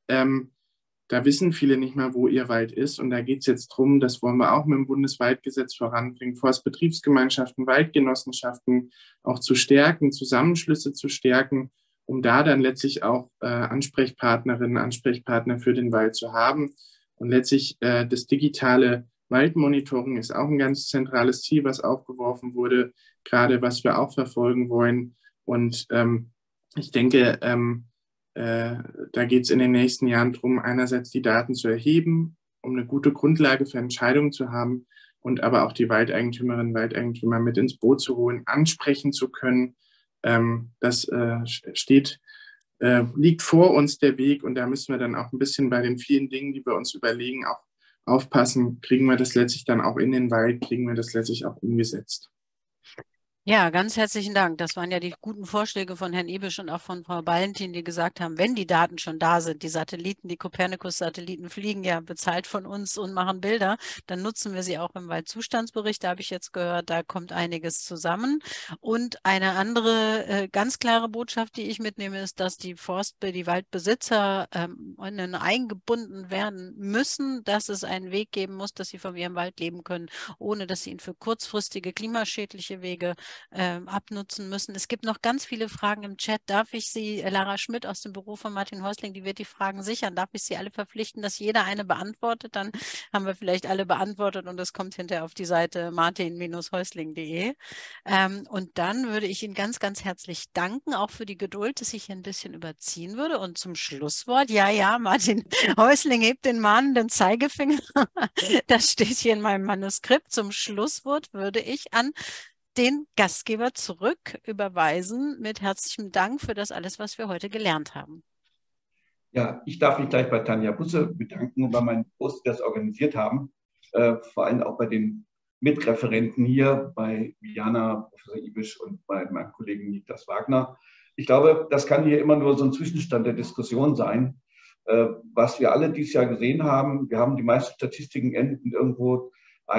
[SPEAKER 13] Da wissen viele nicht mal, wo ihr Wald ist. Und da geht es jetzt darum, das wollen wir auch mit dem Bundeswaldgesetz voranbringen, Forstbetriebsgemeinschaften, Waldgenossenschaften auch zu stärken, Zusammenschlüsse zu stärken, um da dann letztlich auch Ansprechpartnerinnen, Ansprechpartner für den Wald zu haben. Und letztlich das digitale Waldmonitoring ist auch ein ganz zentrales Ziel, was aufgeworfen wurde, gerade was wir auch verfolgen wollen. Und ich denke, da geht es in den nächsten Jahren darum, einerseits die Daten zu erheben, um eine gute Grundlage für Entscheidungen zu haben und aber auch die Waldeigentümerinnen und Waldeigentümer mit ins Boot zu holen, ansprechen zu können. Das liegt vor uns der Weg und da müssen wir dann auch ein bisschen bei den vielen Dingen, die wir uns überlegen, auch aufpassen, kriegen wir das letztlich dann auch in den Wald, kriegen wir das letztlich auch umgesetzt.
[SPEAKER 1] Ja, ganz herzlichen Dank. Das waren ja die guten Vorschläge von Herrn Ibisch und auch von Frau Valentin, die gesagt haben, wenn die Daten schon da sind, die Satelliten, die Copernicus-Satelliten fliegen ja bezahlt von uns und machen Bilder, dann nutzen wir sie auch im Waldzustandsbericht. Da habe ich jetzt gehört, da kommt einiges zusammen. Und eine andere ganz klare Botschaft, die ich mitnehme, ist, dass die Waldbesitzer eingebunden werden müssen, dass es einen Weg geben muss, dass sie von ihrem Wald leben können, ohne dass sie ihn für kurzfristige klimaschädliche Wege abnutzen müssen. Es gibt noch ganz viele Fragen im Chat. Darf ich Sie, Lara Schmidt aus dem Büro von Martin Häusling, die wird die Fragen sichern. Darf ich Sie alle verpflichten, dass jeder eine beantwortet? Dann haben wir vielleicht alle beantwortet und das kommt hinterher auf die Seite martin-häusling.de. Und dann würde ich Ihnen ganz, ganz herzlich danken, auch für die Geduld, dass ich hier ein bisschen überziehen würde. Und zum Schlusswort, ja, Martin Häusling hebt den mahnenden Zeigefinger. Das steht hier in meinem Manuskript. Zum Schlusswort würde ich an den Gastgeber zurück überweisen mit herzlichem Dank für das alles, was wir heute gelernt haben.
[SPEAKER 2] Ja, ich darf mich gleich bei Tanja Busse bedanken und bei meinen Post, die das organisiert haben, vor allem auch bei den Mitreferenten hier, bei Jana, Professor Ibisch und bei meinem Kollegen Niklas Wagner. Ich glaube, das kann hier immer nur so ein Zwischenstand der Diskussion sein. Was wir alle dieses Jahr gesehen haben, wir haben die meisten Statistiken enden irgendwo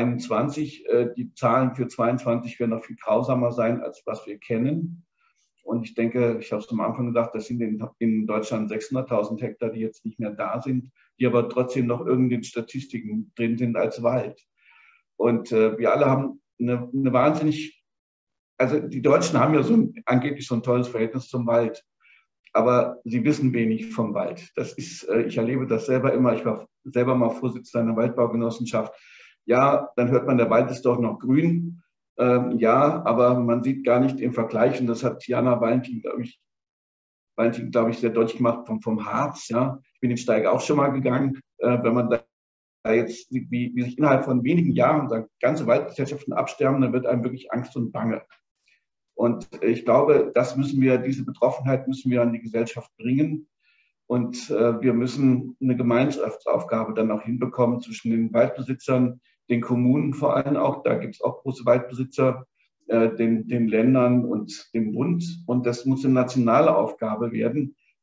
[SPEAKER 2] 21. Die Zahlen für 22 werden noch viel grausamer sein, als was wir kennen. Und ich denke, ich habe es am Anfang gesagt, das sind in Deutschland 600.000 Hektar, die jetzt nicht mehr da sind, die aber trotzdem noch irgendwie in den Statistiken drin sind als Wald. Und wir alle haben eine wahnsinnig, also die Deutschen haben ja angeblich so ein tolles Verhältnis zum Wald, aber sie wissen wenig vom Wald. Das ist, ich erlebe das selber immer, ich war selber mal Vorsitzender einer Waldbaugenossenschaft. Ja, dann hört man, der Wald ist doch noch grün. Ja, aber man sieht gar nicht im Vergleich, und das hat Jana Valentin, glaube ich, sehr deutlich gemacht, vom Harz. Ja. Ich bin den Steig auch schon mal gegangen. Wenn man da jetzt sieht, wie sich innerhalb von wenigen Jahren ganze Waldgesellschaften absterben, dann wird einem wirklich Angst und Bange. Und ich glaube, diese Betroffenheit müssen wir an die Gesellschaft bringen. Und wir müssen eine Gemeinschaftsaufgabe dann auch hinbekommen zwischen den Waldbesitzern, den Kommunen vor allem auch, da gibt es auch große Waldbesitzer, den Ländern und dem Bund. Und das muss eine nationale Aufgabe werden.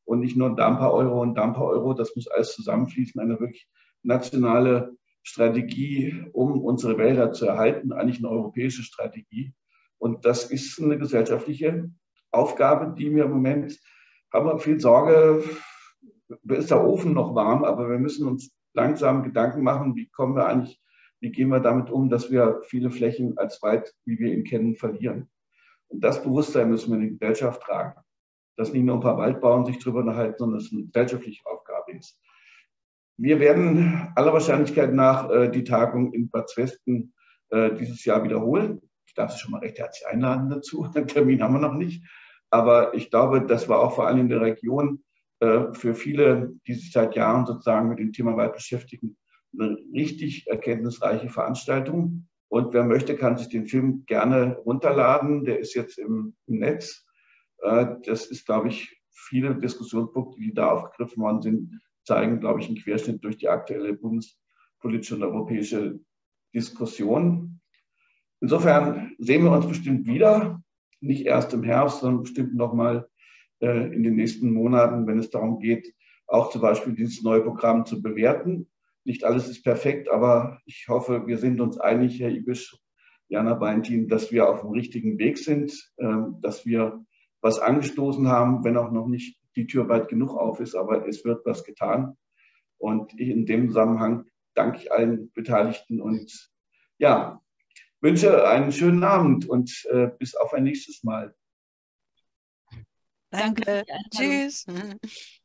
[SPEAKER 2] und nicht nur da ein paar Euro und da ein paar Euro. Das muss alles zusammenfließen, eine wirklich nationale Strategie, um unsere Wälder zu erhalten, eigentlich eine europäische Strategie. Und das ist eine gesellschaftliche Aufgabe, die mir im Moment, haben wir viel Sorge, ist der Ofen noch warm, aber wir müssen uns langsam Gedanken machen, wie gehen wir damit um, dass wir viele Flächen als Wald, wie wir ihn kennen, verlieren. Und das Bewusstsein müssen wir in die Gesellschaft tragen. Dass nicht nur ein paar Waldbauern sich darüber unterhalten, sondern dass es eine gesellschaftliche Aufgabe ist. Wir werden aller Wahrscheinlichkeit nach die Tagung in Bad Zwesten dieses Jahr wiederholen. Ich darf Sie schon mal recht herzlich einladen dazu. Den Termin haben wir noch nicht. Aber ich glaube, das war auch vor allem in der Region für viele, die sich seit Jahren sozusagen mit dem Thema Wald beschäftigen, eine richtig erkenntnisreiche Veranstaltung. Und wer möchte, kann sich den Film gerne runterladen. Der ist jetzt im Netz. Das ist, glaube ich, viele Diskussionspunkte, die da aufgegriffen worden sind, zeigen, glaube ich, einen Querschnitt durch die aktuelle bundespolitische und europäische Diskussion. Insofern sehen wir uns bestimmt wieder, nicht erst im Herbst, sondern bestimmt noch mal in den nächsten Monaten, wenn es darum geht, auch zum Beispiel dieses neue Programm zu bewerten. Nicht alles ist perfekt, aber ich hoffe, wir sind uns einig, Herr Ibisch, Jana Valentin, dass wir auf dem richtigen Weg sind, dass wir was angestoßen haben, wenn auch noch nicht die Tür weit genug auf ist, aber es wird was getan. Und in dem Zusammenhang danke ich allen Beteiligten und ja, wünsche einen schönen Abend und bis auf ein nächstes Mal.
[SPEAKER 1] Danke. Tschüss.